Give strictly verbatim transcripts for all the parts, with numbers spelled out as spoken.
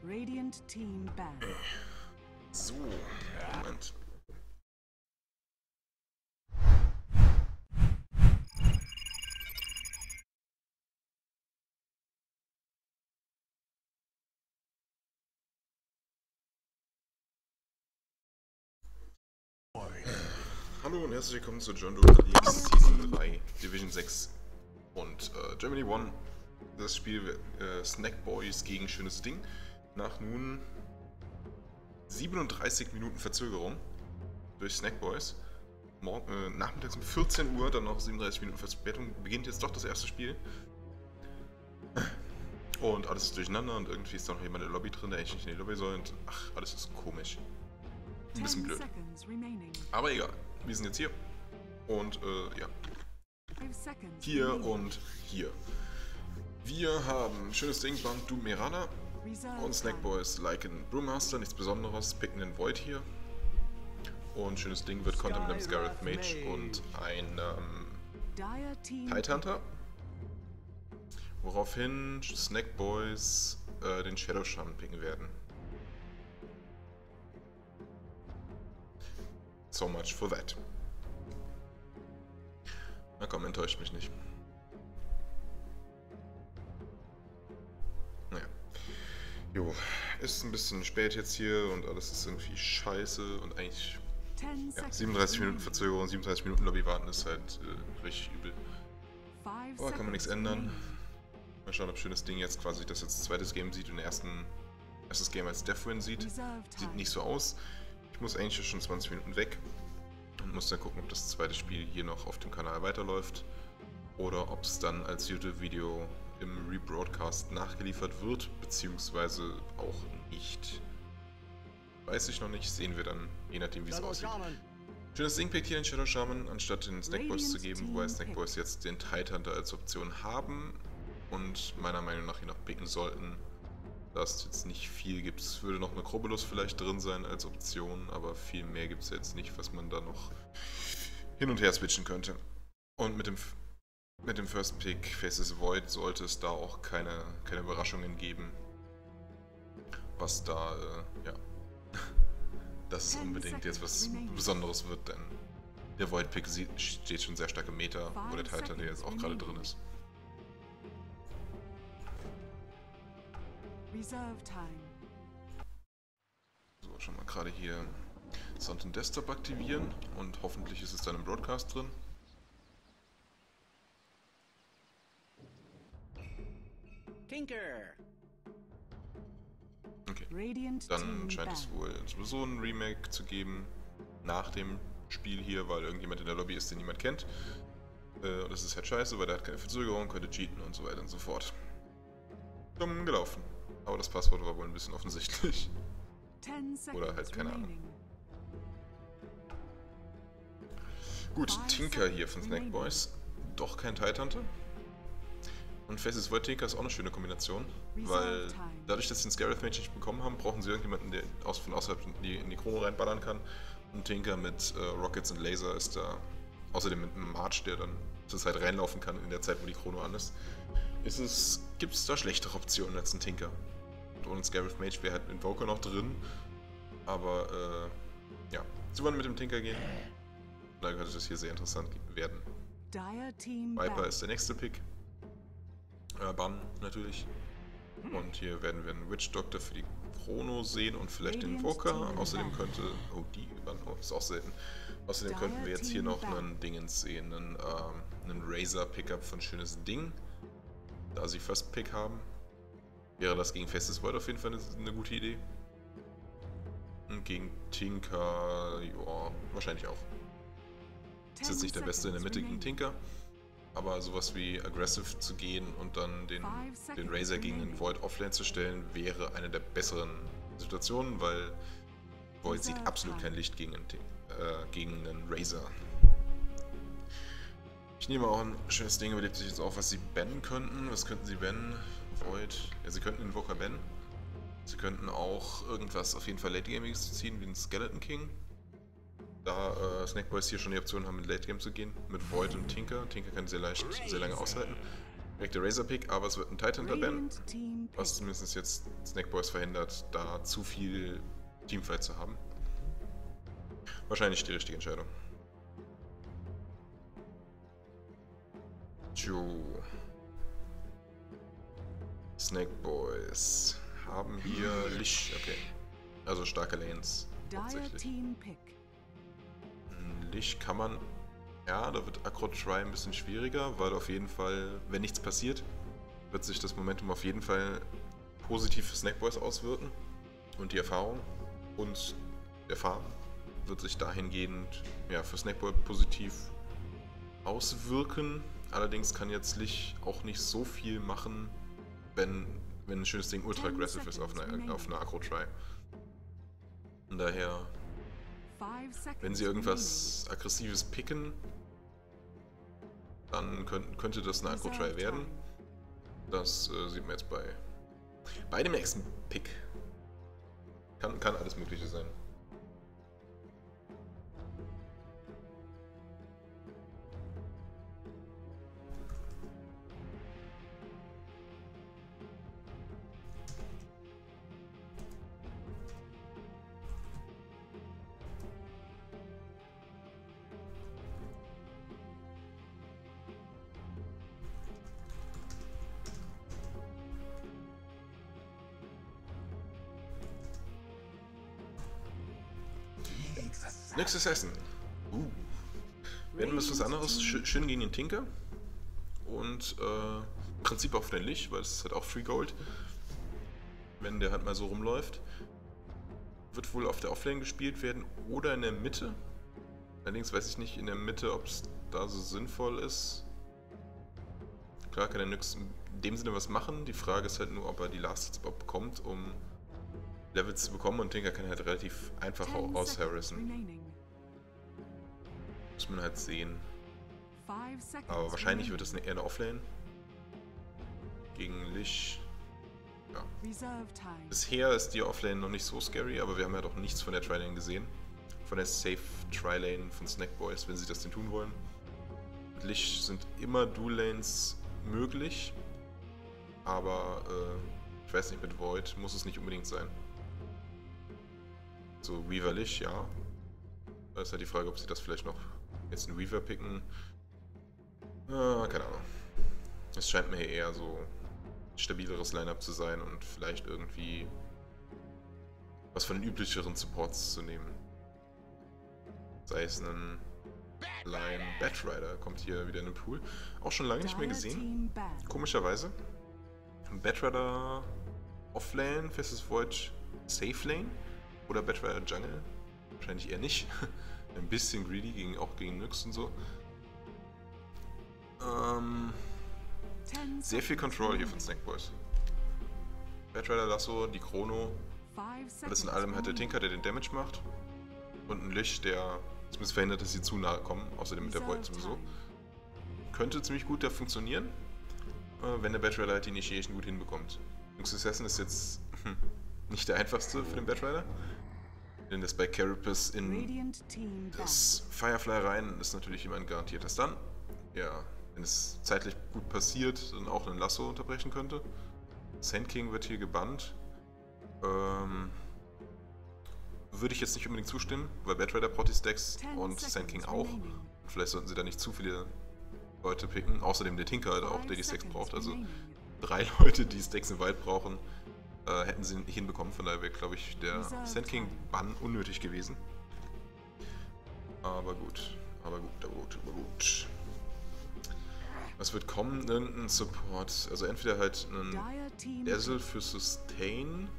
Radiant Team Banned. So, Moment. Hallo und herzlich willkommen zu John Doe Leagues Season drei, Division sechs und äh, Germany One. Das Spiel äh, Snack Boys gegen Schönes Ding. Nach nun siebenunddreißig Minuten Verzögerung durch Snack Boys. Morgen, äh, nachmittags um vierzehn Uhr, dann noch siebenunddreißig Minuten Verspätung, beginnt jetzt doch das erste Spiel. Und alles ist durcheinander und irgendwie ist da noch jemand in der Lobby drin, der eigentlich nicht in die Lobby soll und ach, alles ist komisch. Ein bisschen blöd. Aber egal, wir sind jetzt hier. Und äh, ja. Hier und hier. Wir haben Schönes Ding, Band Doom Mirana und Snack Boys liken Brewmaster, nichts Besonderes, picken den Void hier. Und Schönes Ding wird kontern mit einem Scarlet Mage und einem Tidehunter. Woraufhin Snack Boys äh, den Shadow Shaman picken werden. So much for that. Na komm, enttäuscht mich nicht. Naja. Jo, ist ein bisschen spät jetzt hier und alles ist irgendwie scheiße und eigentlich... Ja, siebenunddreißig Minuten Verzögerung, siebenunddreißig Minuten Lobby warten ist halt äh, richtig übel. Aber kann man nichts ändern. Mal schauen, ob Schönes Ding jetzt quasi das jetzt zweites Game sieht und ersten, erstes Game als Deathwin sieht. Sieht nicht so aus. Ich muss eigentlich schon zwanzig Minuten weg und muss dann gucken, ob das zweite Spiel hier noch auf dem Kanal weiterläuft oder ob es dann als YouTube-Video im Rebroadcast nachgeliefert wird, beziehungsweise auch nicht. Weiß ich noch nicht, sehen wir dann, je nachdem wie es aussieht. Schönes Ding pickt hier den Shadow Shaman, anstatt den Snack Boys zu geben, wobei Snack Boys jetzt den Tidehunter als Option haben und meiner Meinung nach hier noch picken sollten. Da es jetzt nicht viel gibt. Es würde noch eine Krobulus vielleicht drin sein als Option, aber viel mehr gibt es jetzt nicht, was man da noch hin und her switchen könnte. Und mit dem, mit dem First Pick Faces Void sollte es da auch keine, keine Überraschungen geben, was da, äh, ja, dass es unbedingt jetzt was Besonderes wird, denn der Void Pick steht schon sehr stark im Meta, wo der Titan, der jetzt auch gerade drin ist. Reserve time. So, schon mal gerade hier Sound und Desktop aktivieren und hoffentlich ist es dann im Broadcast drin. Tinker. Okay, dann scheint es wohl sowieso ein Remake zu geben nach dem Spiel hier, weil irgendjemand in der Lobby ist, den niemand kennt. Äh, und das ist halt scheiße, weil der hat keine Verzögerung, könnte cheaten und so weiter und so fort. Dumm gelaufen. Aber das Passwort war wohl ein bisschen offensichtlich. Oder halt keine Ahnung. Gut, Tinker hier von Snack Boys. Doch kein Tidehunter. Und Faces Void Tinker ist auch eine schöne Kombination. Weil dadurch, dass sie den Scarlet Mage nicht bekommen haben, brauchen sie irgendjemanden, der aus, von außerhalb in die, in die Chrono reinballern kann. Und Tinker mit äh, Rockets und Laser ist da. Außerdem mit einem March, der dann zur Zeit reinlaufen kann in der Zeit, wo die Chrono an ist. Ist es, gibt es da schlechtere Optionen als ein Tinker? Und ohne Scarlet Mage wäre halt Invoker noch drin. Aber, äh, ja. Sie wollen mit dem Tinker gehen. Da könnte das hier sehr interessant werden. Viper ist der nächste Pick. Äh, Ban natürlich. Und hier werden wir einen Witch Doctor für die Chrono sehen und vielleicht den Invoker. Außerdem könnte, oh die, oh, ist auch selten. Außerdem könnten wir jetzt hier noch einen Dingens sehen, einen, ähm, einen Razor Pickup von Schönes Ding. Da sie First Pick haben, wäre das gegen Festes Void auf jeden Fall eine, eine gute Idee. Und gegen Tinker, ja, wahrscheinlich auch. Ist jetzt nicht der Beste in der Mitte gegen Tinker, aber sowas wie Aggressive zu gehen und dann den, den Razor gegen den Void offlane zu stellen, wäre eine der besseren Situationen, weil Void sieht absolut kein Licht gegen einen, äh, gegen einen Razor. Ich nehme auch ein schönes Ding, überlebt sich jetzt auch, was sie bannen könnten. Was könnten sie bannen? Void. Ja, sie könnten Invoker bannen. Sie könnten auch irgendwas auf jeden Fall Late-Gamiges ziehen, wie ein Skeleton King. Da äh, Snack Boys hier schon die Option haben, mit Late Game zu gehen. Mit Void und Tinker. Tinker kann sehr leicht, sehr lange aushalten. Direkt der Razor-Pick, aber es wird ein Titan-Ban, Radiant Team was pick. zumindest jetzt Snake Boys verhindert, da zu viel Teamfight zu haben. Wahrscheinlich die richtige Entscheidung. Jo. Snake Boys haben hier Lich, okay. Also starke Lanes, Dire hauptsächlich. Team pick. Lich kann man, ja, da wird Aggro Try ein bisschen schwieriger, weil auf jeden Fall, wenn nichts passiert, wird sich das Momentum auf jeden Fall positiv für Snake Boys auswirken. Und die Erfahrung und der Farm wird sich dahingehend ja, für Snake Boy positiv auswirken. Allerdings kann jetzt Lich auch nicht so viel machen, wenn, wenn ein schönes Ding ultra aggressive ist auf einer auf eine Aggro Try. Und daher, Five seconds wenn sie irgendwas Aggressives picken, dann könnt, könnte das eine Aggro Try werden. Das äh, sieht man jetzt bei, bei dem nächsten Pick. Kann, kann alles Mögliche sein. Nächstes Essen. Uh. Werden wir was anderes. Sch schön gegen den Tinker. Und äh, im Prinzip auch für den Lich, weil es ist halt auch Free Gold. Wenn der halt mal so rumläuft. Wird wohl auf der Offlane gespielt werden oder in der Mitte. Allerdings weiß ich nicht in der Mitte, ob es da so sinnvoll ist. Klar kann der Nyx in dem Sinne was machen. Die Frage ist halt nur, ob er die Last Hits überhaupt bekommt, um Levels zu bekommen. Und Tinker kann halt relativ einfach aus-harrissen. Muss man halt sehen. Aber wahrscheinlich wird es eher eine Offlane. Gegen Lich. Ja. Bisher ist die Offlane noch nicht so scary, aber wir haben ja doch nichts von der Tri-Lane gesehen. Von der Safe Tri-Lane von Snake Boys, wenn sie das denn tun wollen. Mit Lich sind immer Dual-Lanes möglich. Aber äh, ich weiß nicht, mit Void muss es nicht unbedingt sein. So, Weaver Lich, ja. Da ist halt die Frage, ob sie das vielleicht noch jetzt einen Weaver picken. Ah, keine Ahnung. Es scheint mir eher so ein stabileres Line-Up zu sein und vielleicht irgendwie was von den üblicheren Supports zu nehmen. Sei es ein Lion Batrider, kommt hier wieder in den Pool. Auch schon lange nicht mehr gesehen. Komischerweise. Batrider Offlane versus Void Safe Lane oder Batrider Jungle. Wahrscheinlich eher nicht. Ein bisschen greedy, gegen, auch gegen Nyx und so. Ähm, sehr viel Control hier von Snake Boys. Batrider Lasso, die Chrono. Alles in allem hat der Tinker, der den Damage macht. Und ein Lich, der zumindest verhindert, dass sie zu nahe kommen. Außerdem mit der Void sowieso. Könnte ziemlich gut da funktionieren, wenn der Batrider halt die Initiation gut hinbekommt. Nyx Assassin ist jetzt nicht der einfachste für den Batrider. Denn das bei Carapace in das Firefly rein ist natürlich immer ein garantierter Stun. Ja, wenn es zeitlich gut passiert, dann auch einen Lasso unterbrechen könnte. Sand King wird hier gebannt. Ähm, würde ich jetzt nicht unbedingt zustimmen, weil Batrider Potty Stacks und Sand King auch. Vielleicht sollten sie da nicht zu viele Leute picken. Außerdem der Tinker halt auch, der die Stacks braucht. Also drei Leute, die Stacks im Wald brauchen, äh, hätten sie nicht hinbekommen. Von daher wäre, glaube ich, der Sand King Bann unnötig gewesen. Aber gut, aber gut, aber gut, aber gut. Was wird kommen? Irgendein Support. Also entweder halt ein Dazzle für Sustain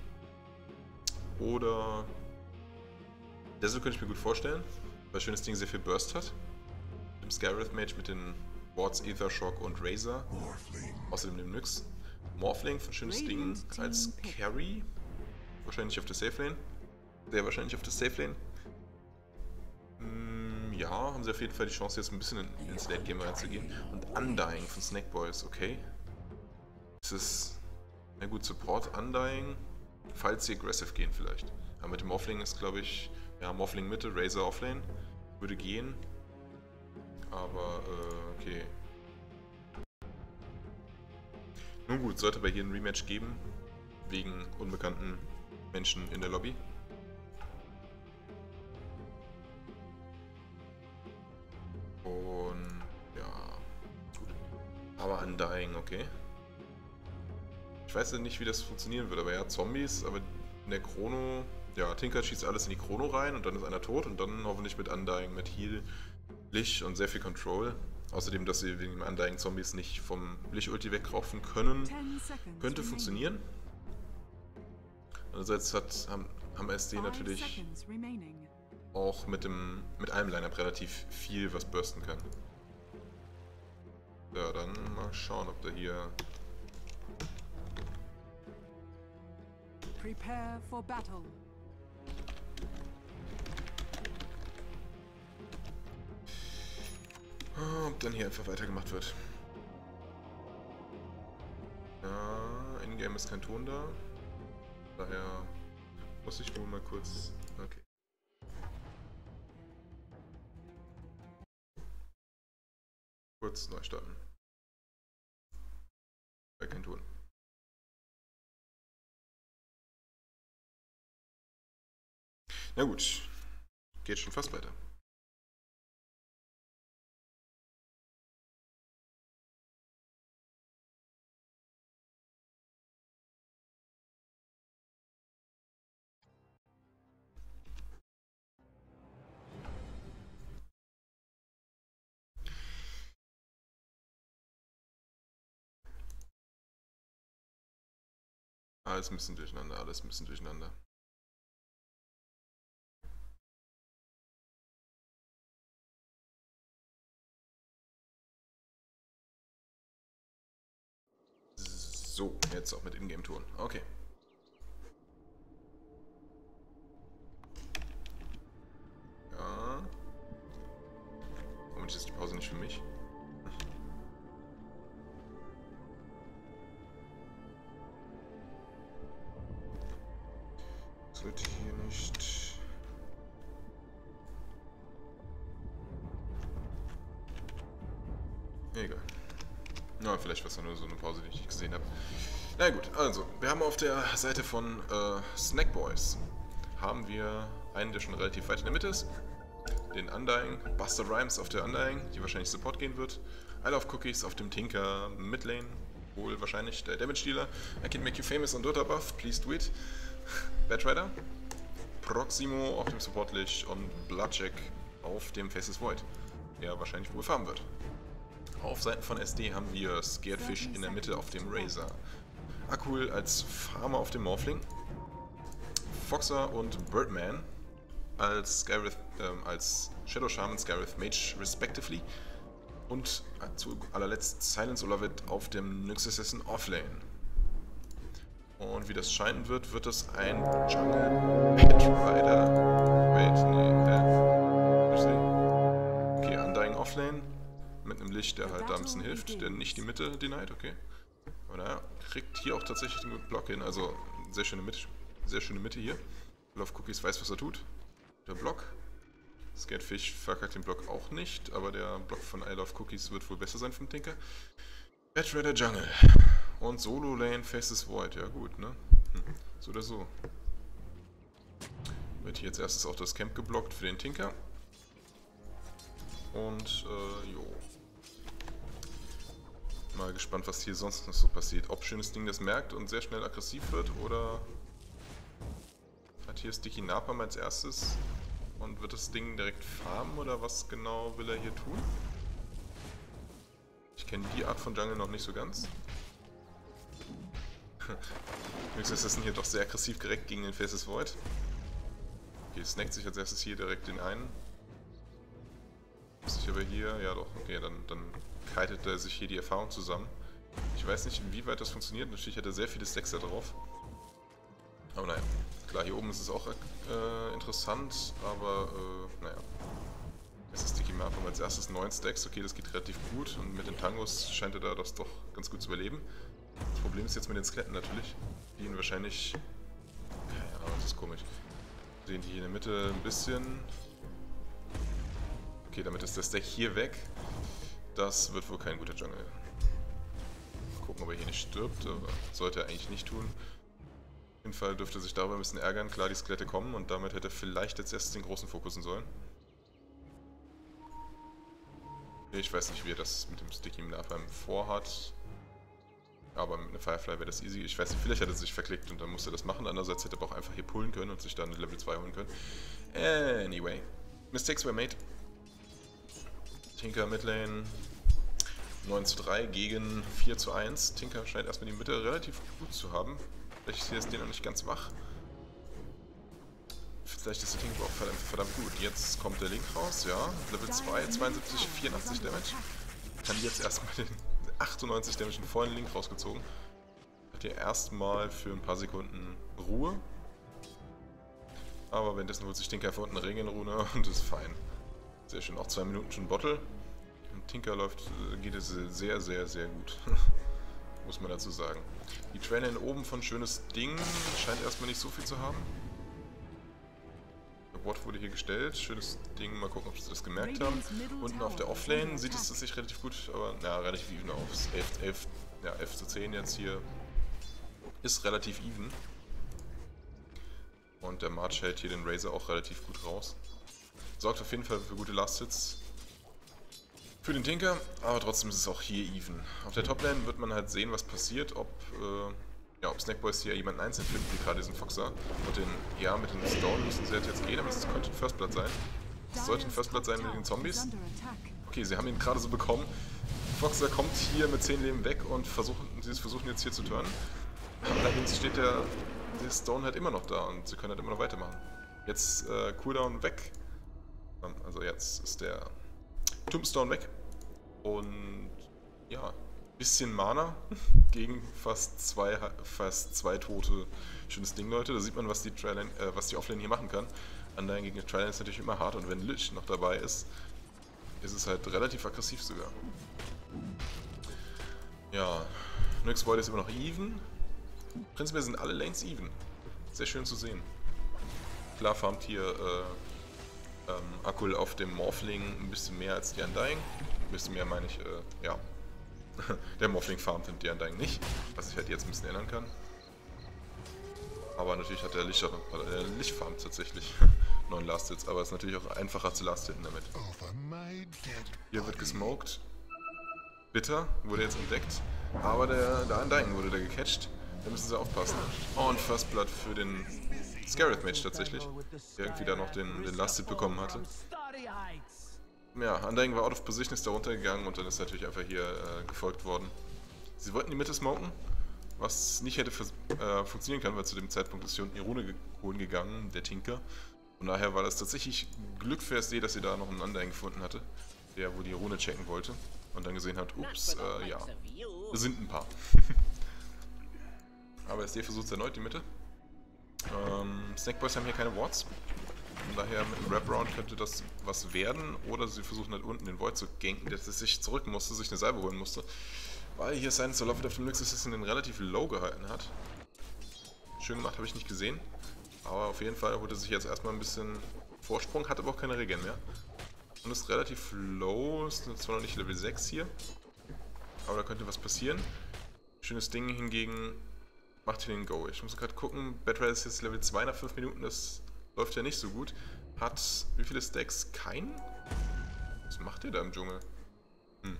oder Dazzle könnte ich mir gut vorstellen, weil schönes Ding sehr viel Burst hat. Im Scarith Mage mit den Wards Ether Shock und Razor. Außerdem dem Nyx. Morphling von schönes Ding als Carry. Wahrscheinlich auf der Safe Lane. Sehr wahrscheinlich auf der Safe Lane. Mm, ja, haben sie auf jeden Fall die Chance, jetzt ein bisschen in, ins Late Game reinzugehen. Und Undying von Snake Boys, okay. Das ist, na gut, Support, Undying, falls sie aggressive gehen vielleicht. Aber mit dem Morphling ist, glaube ich, ja, Morphling Mitte, Razor Offlane, würde gehen. Aber, äh, okay. Nun gut, sollte aber hier ein Rematch geben, wegen unbekannten Menschen in der Lobby. Und ja, gut. Aber Undying, okay. Ich weiß ja nicht, wie das funktionieren wird, aber ja, Zombies, aber in der Chrono, ja, Tinker schießt alles in die Chrono rein und dann ist einer tot und dann hoffentlich mit Undying, mit Heal, Licht und sehr viel Control. Außerdem, dass sie wegen dem Undying Zombies nicht vom Licht-Ulti wegraufen können, könnte funktionieren. Andererseits hat, haben, haben S D natürlich auch mit, dem, mit einem Line-Up relativ viel, was bursten kann. Ja, dann mal schauen, ob der hier... Prepare for battle. Ob dann hier einfach weitergemacht wird. Ja, in-game ist kein Ton da. Daher muss ich wohl mal kurz... Okay. Kurz neu starten. Bei kein Ton. Na gut. Geht schon fast weiter. Alles ein bisschen durcheinander, alles ein bisschen durcheinander. So, jetzt auch mit Ingame-Ton. Okay. Ja. Moment, ist die Pause nicht für mich? Sollte hier nicht... Egal. Na, vielleicht war es nur so eine Pause, die ich nicht gesehen habe. Na gut, also, wir haben auf der Seite von äh, Snackboys haben wir einen, der schon relativ weit in der Mitte ist. Den Undying, Buster Rhymes auf der Undying, die wahrscheinlich Support gehen wird. I Love Cookies auf dem Tinker Midlane, wohl wahrscheinlich der Damage Dealer. I can make you famous on Dota Buff, please do it. Batrider, Proximo auf dem Support Licht und Bloodjack auf dem Faceless Void, der wahrscheinlich wohl farmen wird. Auf Seiten von S D haben wir Scaredfish in der Mitte auf dem Razor, Akul als Farmer auf dem Morphling, Foxer und Birdman als, Skyrith, ähm, als Shadow Shaman, Skyrith Mage respectively und äh, zu allerletzt Silence Olavit auf dem Nyx Assassin Offlane. Und wie das scheinen wird, wird es ein Jungle Batrider. Wait, nee, äh. Okay, Undying Offlane. Mit einem Licht, der halt da ein bisschen hilft, der nicht die Mitte denied, okay. Aber naja, kriegt hier auch tatsächlich den Block hin, also sehr schöne Mitte, sehr schöne Mitte hier. Love Cookies weiß, was er tut. Der Block. Scaredfish verkackt den Block auch nicht, aber der Block von I Love Cookies wird wohl besser sein vom Tinker. Batrider Jungle. Und Solo Lane Faceless Void, ja gut, ne? Hm. So oder so. Wird hier jetzt erstes auch das Camp geblockt für den Tinker. Und, äh, jo. Mal gespannt, was hier sonst noch so passiert. Ob schönes Ding das merkt und sehr schnell aggressiv wird, oder hat hier Sticky Napalm als erstes und wird das Ding direkt farmen, oder was genau will er hier tun? Ich kenne die Art von Jungle noch nicht so ganz. Höchstens ist das hier doch sehr aggressiv direkt gegen den Faceless Void. Okay, snackt sich als erstes hier direkt den einen. Muss ich aber hier, ja doch, okay, dann, dann kitet er sich hier die Erfahrung zusammen. Ich weiß nicht, inwieweit das funktioniert, natürlich hat er sehr viele Stacks da drauf. Aber naja, klar, hier oben ist es auch äh, interessant, aber äh, naja. Es ist Sticky Napalm als erstes neun Stacks, okay, das geht relativ gut und mit den Tangos scheint er da das doch ganz gut zu überleben. Das Problem ist jetzt mit den Skeletten natürlich, die ihn wahrscheinlich, keine Ahnung, das ist komisch, sehen die hier in der Mitte ein bisschen. Okay, damit ist der Stack hier weg. Das wird wohl kein guter Jungle. gucken, ob er hier nicht stirbt, aber sollte er eigentlich nicht tun. Auf jeden Fall dürfte er sich darüber ein bisschen ärgern. Klar, die Skelette kommen und damit hätte er vielleicht jetzt erst den großen fokussen sollen. Ich weiß nicht, wie er das mit dem Sticky im Napalm vorhat. Aber mit einer Firefly wäre das easy. Ich weiß nicht, vielleicht hat er sich verklickt und dann musste er das machen. Andererseits hätte er aber auch einfach hier pullen können und sich dann eine Level zwei holen können. Anyway. Mistakes were made. Tinker Midlane neun zu drei gegen vier zu eins. Tinker scheint erstmal die Mitte relativ gut zu haben. Vielleicht ist hier das Ding noch nicht ganz wach. Vielleicht ist der Tinker auch verdammt, verdammt gut. Jetzt kommt der Link raus, ja. Level zwei, zweiundsiebzig, vierundachtzig Damage. Kann jetzt erstmal den achtundneunzig Damage in vollen Link rausgezogen. Hat hier erstmal für ein paar Sekunden Ruhe. Aber währenddessen holt sich Tinker einfach unten eine Regenrune und ist fein. Sehr schön, auch zwei Minuten schon Bottle. Und Tinker läuft, geht es sehr, sehr, sehr gut. Muss man dazu sagen. Die Trailline oben von schönes Ding scheint erstmal nicht so viel zu haben. Der Bot wurde hier gestellt, schönes Ding, mal gucken, ob sie das gemerkt haben. Unten auf der Offlane sieht es sich relativ gut, aber na, relativ even aus. elf, elf, ja, elf zu zehn jetzt hier. Ist relativ even. Und der March hält hier den Razor auch relativ gut raus. Sorgt auf jeden Fall für gute Last-Hits für den Tinker, aber trotzdem ist es auch hier even. Auf der Toplane wird man halt sehen, was passiert, ob, äh, ja, ob Snackboys hier jemanden einzeln finden, wie gerade diesen Foxer. Und den, ja, mit den Stone müssen sie jetzt gehen, aber es könnte ein First Blood sein. Es sollte ein First Blood sein mit den Zombies. Okay, sie haben ihn gerade so bekommen. Foxer kommt hier mit zehn Leben weg und versuchen, sie versuchen jetzt hier zu turnen. Allerdings steht der, der Stone halt immer noch da und sie können halt immer noch weitermachen. Jetzt äh, Cooldown weg. Also jetzt ist der Tombstone weg. Und ja, bisschen Mana gegen fast zwei, fast zwei tote. Schönes Ding, Leute. Da sieht man, was die, Trailline, äh, was die Offlane hier machen kann. Undying gegen die Trailline ist natürlich immer hart und wenn Lich noch dabei ist, ist es halt relativ aggressiv sogar. Ja, Nyx Void ist immer noch even. Prinzipiell sind alle Lanes even. Sehr schön zu sehen. Klar farmt hier äh, ähm, Akul auf dem Morphling ein bisschen mehr als die Undying. Ein bisschen mehr meine ich, äh, ja. Der Morphling farmt die Undying nicht, was ich halt jetzt ein bisschen ändern kann. Aber natürlich hat der Lich, äh, der Lich farmt tatsächlich neun Last-Hits, aber es ist natürlich auch einfacher zu Last-Hitten damit. Hier wird gesmoked. Bitter wurde jetzt entdeckt, aber der, der Undying wurde da gecatcht. Da müssen sie aufpassen. Und First Blood für den Scareth Mage tatsächlich, der irgendwie da noch den, den Last-Hit bekommen hatte. Ja, Undying war out of position, ist da runtergegangen und dann ist natürlich einfach hier äh, gefolgt worden. Sie wollten die Mitte smoken, was nicht hätte äh, funktionieren können, weil zu dem Zeitpunkt ist hier unten die Rune holen gegangen, der Tinker. Von daher war das tatsächlich Glück für S D, dass sie da noch einen Undying gefunden hatte, der wohl die Rune checken wollte und dann gesehen hat, ups, äh, ja, wir sind ein paar. Aber S D versucht erneut die Mitte. Ähm, Snackboys haben hier keine Wards. Von daher mit einem Wraparound könnte das was werden. Oder sie versuchen halt unten den Void zu ganken, der sich zurück musste, sich eine Salbe holen musste. Weil hier Silence of Love auf dem Nyx Assassin den relativ low gehalten hat. Schön gemacht, habe ich nicht gesehen. Aber auf jeden Fall holte sich jetzt erstmal ein bisschen Vorsprung, hat aber auch keine Regen mehr. Und ist relativ low, ist zwar noch nicht Level sechs hier. Aber da könnte was passieren. Schönes Ding hingegen macht hier den Go. Ich muss gerade gucken, Bedray ist jetzt Level zwei nach fünf Minuten, das läuft ja nicht so gut. Hat wie viele Stacks? Keinen? Was macht ihr da im Dschungel? Hm.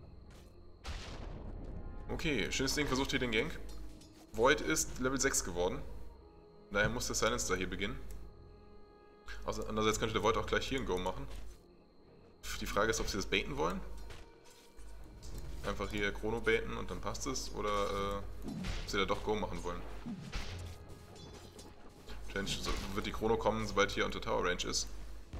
Okay, schönes Ding, versucht hier den Gank. Void ist Level sechs geworden. Daher muss der Silence da hier beginnen. Also andererseits könnte der Void auch gleich hier ein Go machen. Die Frage ist, ob sie das baiten wollen. Einfach hier Chrono baiten und dann passt es. Oder äh, ob sie da doch Go machen wollen. Wahrscheinlich wird die Chrono kommen, sobald hier unter Tower Range ist.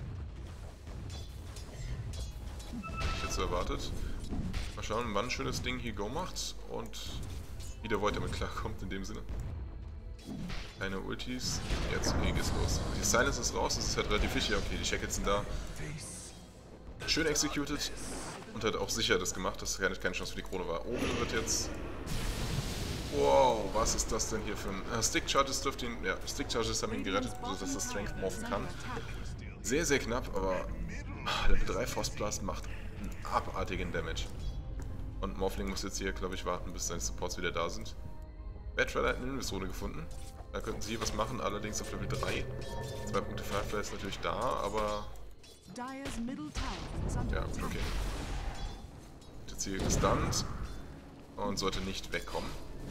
Hätte ich jetzt so erwartet. Mal schauen, wann ein schönes Ding hier Go macht und wie der Void damit klarkommt in dem Sinne. Keine Ultis. Jetzt, okay, geht's los. Die Silence ist raus, das ist halt relativ wichtig. Okay, die Shackles sind da. Schön executed und hat auch sicher das gemacht, dass keine, keine Chance für die Krone war. Oben wird jetzt... Wow, was ist das denn hier für ein... Uh, Stick Charges dürfte ihn... Ja, Stick Charges haben ihn gerettet, sodass er Strength morphen kann. Sehr, sehr knapp, aber Level drei Force Blast macht einen abartigen Damage. Und Morphling muss jetzt hier, glaube ich, warten, bis seine Supports wieder da sind. Batrider hat eine Invis-Zone gefunden. Da könnten sie hier was machen, allerdings auf Level drei. Zwei Punkte Firefly ist natürlich da, aber... Ja, gut, okay. Jetzt hier gestunt und sollte nicht wegkommen.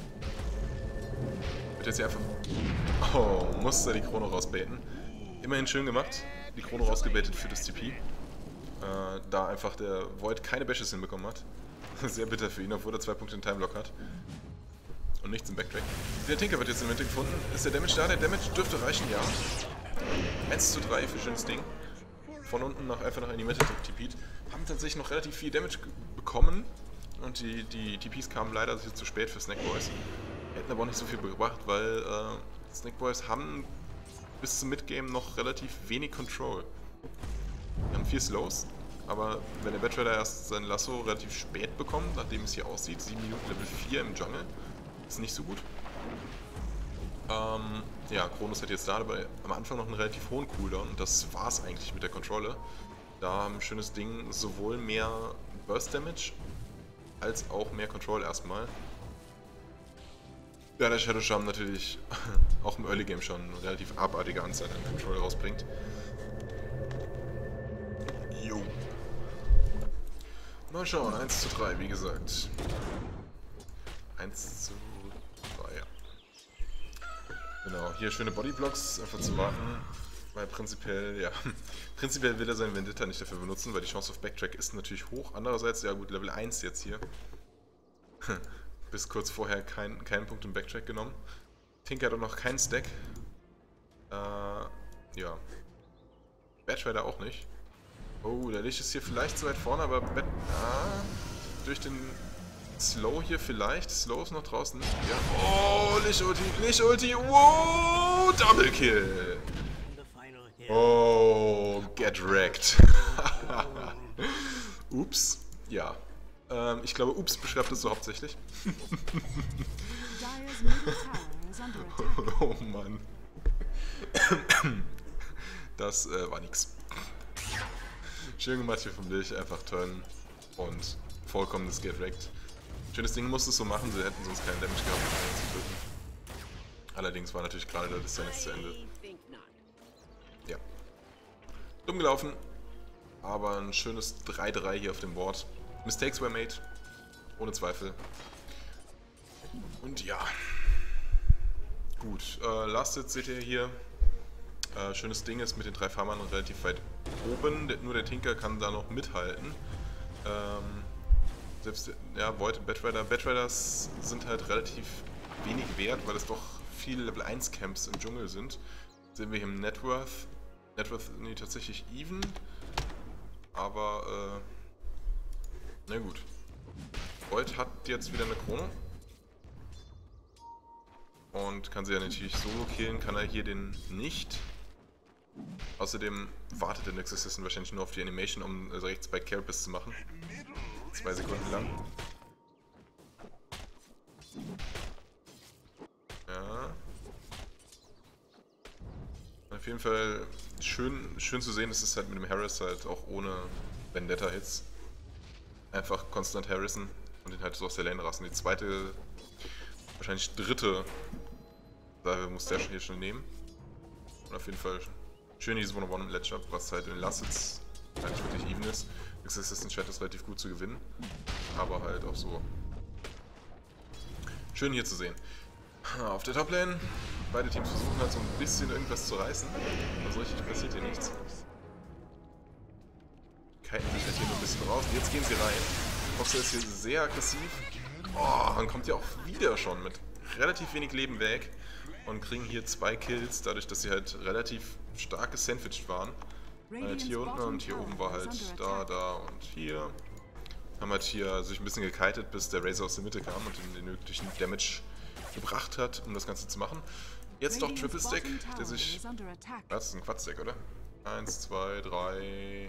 Wird jetzt hier einfach... Oh, muss er die Krone rausbaiten. Immerhin schön gemacht. Die Krone rausgebaitet für das T P. Äh, da einfach der Void keine Bashes hinbekommen hat. Sehr bitter für ihn, obwohl er zwei Punkte in Timelock hat. Und nichts im Backtrack. Der Tinker wird jetzt im Winter gefunden. Ist der Damage da? Der Damage dürfte reichen, ja. eins zu drei für schönes Ding. Von unten nach einfach nach in die Mitte T P'd. Haben tatsächlich noch relativ viel Damage bekommen. Und die, die T Ps kamen leider zu spät für Snackboys. Hätten aber auch nicht so viel gebracht, weil äh, Snackboys haben bis zum Midgame noch relativ wenig Control. Wir haben vier Slows, aber wenn der Batrider erst sein Lasso relativ spät bekommt, nachdem es hier aussieht, sieben Minuten Level vier im Jungle, ist nicht so gut. Ähm, ja, Kronos hat jetzt da dabei am Anfang noch einen relativ hohen Cooldown und das war's eigentlich mit der Kontrolle. Da ein schönes Ding, sowohl mehr Burst Damage als auch mehr Control erstmal. Ja, der Shadow Charm natürlich auch im Early Game schon eine relativ abartige Anzahl an Control rausbringt. Jo. Mal schauen, eins zu drei, wie gesagt. eins zu drei, ja. Genau, hier schöne Bodyblocks, einfach zu warten. Weil prinzipiell, ja, prinzipiell will er seinen Vendetta nicht dafür benutzen, weil die Chance auf Backtrack ist natürlich hoch. Andererseits, ja gut, Level eins jetzt hier. Bis kurz vorher kein, keinen Punkt im Backtrack genommen. Tinker hat auch noch keinen Stack. Äh, ja. Batrider auch nicht. Oh, der Licht ist hier vielleicht zu weit vorne, aber Bat ah, durch den Slow hier vielleicht. Slow ist noch draußen. Ja. Oh, Licht-Ulti, Licht-Ulti. Wow, Double Kill. Oh, get wrecked. Ups. Ja. Ähm, ich glaube, Ups beschreibt es so hauptsächlich. Oh Mann. Das äh, war nix. Schön gemacht hier vom Lich, einfach turn und vollkommenes Get wrecked. Schönes Ding, musste es so machen, sie hätten sonst keinen Damage gehabt, um ihn zu töten. Allerdings war natürlich gerade der Distanz jetzt zu Ende. Ja. Dumm gelaufen, aber ein schönes drei drei hier auf dem Board. Mistakes were made, ohne Zweifel. Und ja. Gut, äh, Last Hit seht ihr hier. Äh, schönes Ding ist mit den drei Farmern relativ weit oben. Nur der Tinker kann da noch mithalten. Ähm, selbst, ja, Void und Batrider. Batriders sind halt relativ wenig wert, weil es doch viele Level eins Camps im Dschungel sind. Sehen wir hier im Networth. Networth, nee, tatsächlich even. Aber, äh, na gut. Void hat jetzt wieder eine Krone. Und kann sie ja natürlich solo killen, kann er hier den nicht. Außerdem wartet der Nexus Assassin wahrscheinlich nur auf die Animation, um also rechts bei Carapace zu machen. Zwei Sekunden lang. Ja. Auf jeden Fall schön, schön zu sehen, dass es halt mit dem Harris halt auch ohne Vendetta-Hits einfach konstant Harrison und den halt so aus der Lane rasten. Die zweite, wahrscheinlich dritte, da muss der hier schon nehmen. Und auf jeden Fall schön dieses One-on-One-Matchup, was halt in den Last Hits eigentlich wirklich even ist. Nexus Assassin Chat ist relativ gut zu gewinnen, aber halt auch so. Schön hier zu sehen. Auf der Top-Lane, beide Teams versuchen halt so ein bisschen irgendwas zu reißen. Also richtig passiert hier nichts. Kiten sich halt hier nur ein bisschen raus. Jetzt gehen sie rein. Foxer ist hier sehr aggressiv. Oh, dann kommt ja auch wieder schon mit relativ wenig Leben weg. Und kriegen hier zwei Kills, dadurch, dass sie halt relativ stark gesandwiched waren. Halt hier unten und hier oben war halt da, da und hier. Haben halt hier sich ein bisschen gekitet, bis der Razor aus der Mitte kam und den nötigen Damage gebracht hat, um das Ganze zu machen. Jetzt doch Triple Stack, der sich... Das ist ein Quad-Stack, oder? Eins, zwei, drei...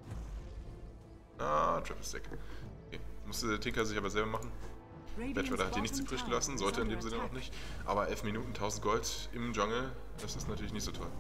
Ah, Triple Stack. Okay. Musste der Tinker sich aber selber machen. Batrider hat die nicht übrig gelassen, sollte in dem Sinne auch nicht. Aber elf Minuten, tausend Gold im Jungle, das ist natürlich nicht so toll.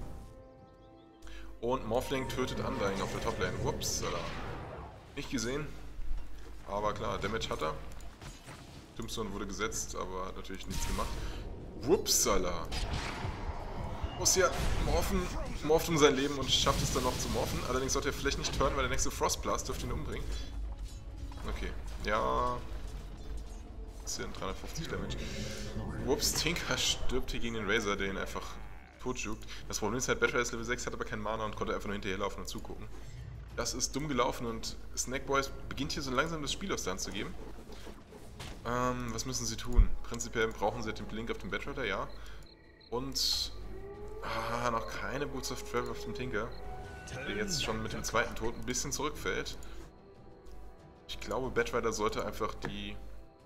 Und Morphling tötet Undying auf der Toplane. Ups, nicht gesehen. Aber klar, Damage hat er. Tombstone wurde gesetzt, aber natürlich nichts gemacht. Wupsala. Muss ja morphen, morpht um sein Leben und schafft es dann noch zu morphen. Allerdings sollte er vielleicht nicht turnen, weil der nächste Frostblast dürfte ihn umbringen. Okay, ja... bisschen dreihundertfünfzig Damage. Whoops, Tinker stirbt hier gegen den Razor, der ihn einfach totjuckt. Das Problem ist halt, Battery ist Level sechs, hat aber keinen Mana und konnte einfach nur hinterherlaufen und zugucken. Das ist dumm gelaufen und Snackboys beginnt hier so langsam das Spiel aus der Hand zu geben. Ähm, was müssen sie tun? Prinzipiell brauchen sie den Blink auf dem Batrider, ja. Und... Ah, noch keine Boots of Travel auf dem Tinker, der jetzt schon mit dem zweiten Tod ein bisschen zurückfällt. Ich glaube, Batrider sollte einfach die...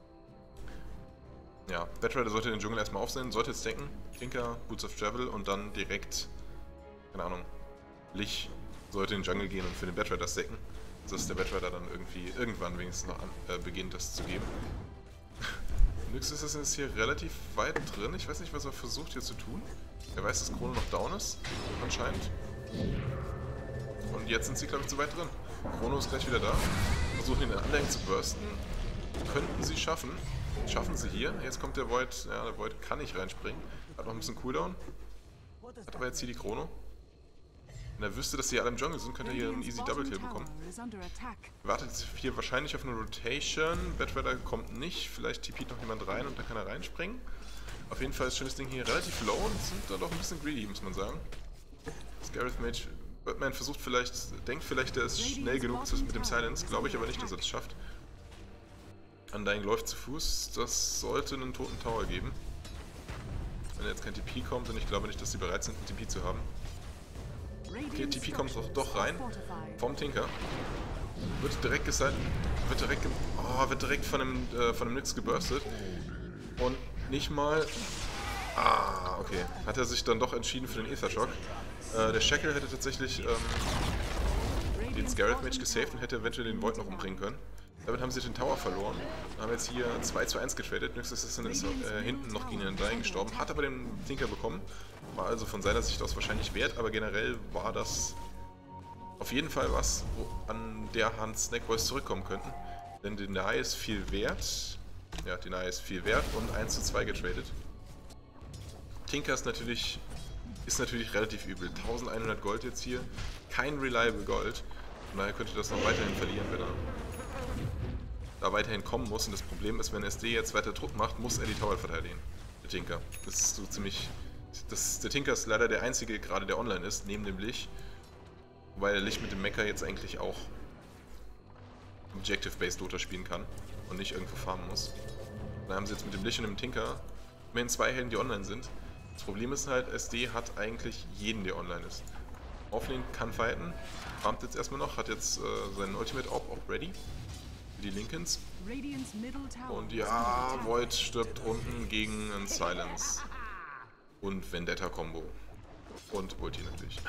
Ja, Batrider sollte den Dschungel erstmal aufsehen, sollte jetzt denken, Tinker, Boots of Travel und dann direkt, keine Ahnung, Lich sollte in den Jungle gehen und für den Batrider das decken, sodass der Batrider dann irgendwie, irgendwann wenigstens noch an, äh, beginnt, das zu geben. Nyx ist jetzt hier relativ weit drin, ich weiß nicht, was er versucht hier zu tun. Er weiß, dass Chrono noch down ist, anscheinend. Und jetzt sind sie, glaube ich, zu weit drin. Chrono ist gleich wieder da, versuchen ihn in den Anlängen zu bursten, könnten sie schaffen. Schaffen sie hier. Jetzt kommt der Void. Ja, der Void kann nicht reinspringen. Hat noch ein bisschen Cooldown. Hat aber jetzt hier die Chrono. Wenn er wüsste, dass sie alle im Jungle sind, könnte er hier einen easy Double Kill bekommen. Wartet hier wahrscheinlich auf eine Rotation. Batrider kommt nicht. Vielleicht T P't noch jemand rein und dann kann er reinspringen. Auf jeden Fall ist das Ding hier relativ low und sind da doch ein bisschen greedy, muss man sagen. Scarith Mage. Birdman versucht vielleicht, denkt vielleicht, er ist schnell genug mit dem Silence. Glaube ich aber nicht, dass er das schafft. Undying läuft zu Fuß, das sollte einen toten Tower geben. Wenn jetzt kein T P kommt, und ich glaube nicht, dass sie bereit sind, einen T P zu haben. Okay, T P kommt doch, doch rein, vom Tinker. Wird direkt gesagt, wird direkt, oh, wird direkt von dem, äh, von dem Nyx geburstet. Und nicht mal... Ah, okay. Hat er sich dann doch entschieden für den Aether Shock. Äh, der Shackle hätte tatsächlich ähm, den Scarith Mage gesaved und hätte eventuell den Void noch umbringen können. Damit haben sie den Tower verloren. Haben jetzt hier zwei zu eins getradet. Nyx Assassin ist äh, hinten noch gegen den Undying gestorben, hat aber den Tinker bekommen. War also von seiner Sicht aus wahrscheinlich wert, aber generell war das auf jeden Fall was, wo an der Hand Snackboys zurückkommen könnten. Denn Deny ist viel wert. Ja, Deny ist viel wert und eins zu zwei getradet. Tinker ist natürlich, ist natürlich relativ übel. eintausendeinhundert Gold jetzt hier. Kein Reliable Gold. Von daher könnte das noch weiterhin verlieren, wenn er da weiterhin kommen muss. Und das Problem ist, wenn S D jetzt weiter Druck macht, muss er die Tower verteidigen. Der Tinker. Das ist so ziemlich... Das, der Tinker ist leider der einzige, gerade der online ist, neben dem Lich. Wobei der Lich mit dem Mecha jetzt eigentlich auch Objective-Based Dota spielen kann und nicht irgendwo farmen muss. Da haben sie jetzt mit dem Lich und dem Tinker immerhin zwei Helden, die online sind. Das Problem ist halt, S D hat eigentlich jeden, der online ist. Offlane kann fighten, farmt jetzt erstmal noch, hat jetzt äh, seinen Ultimate Orb auch ready. Die Lincolns. Und ja, Void stirbt unten gegen einen Silence. Und Vendetta-Kombo. Und Ulti natürlich.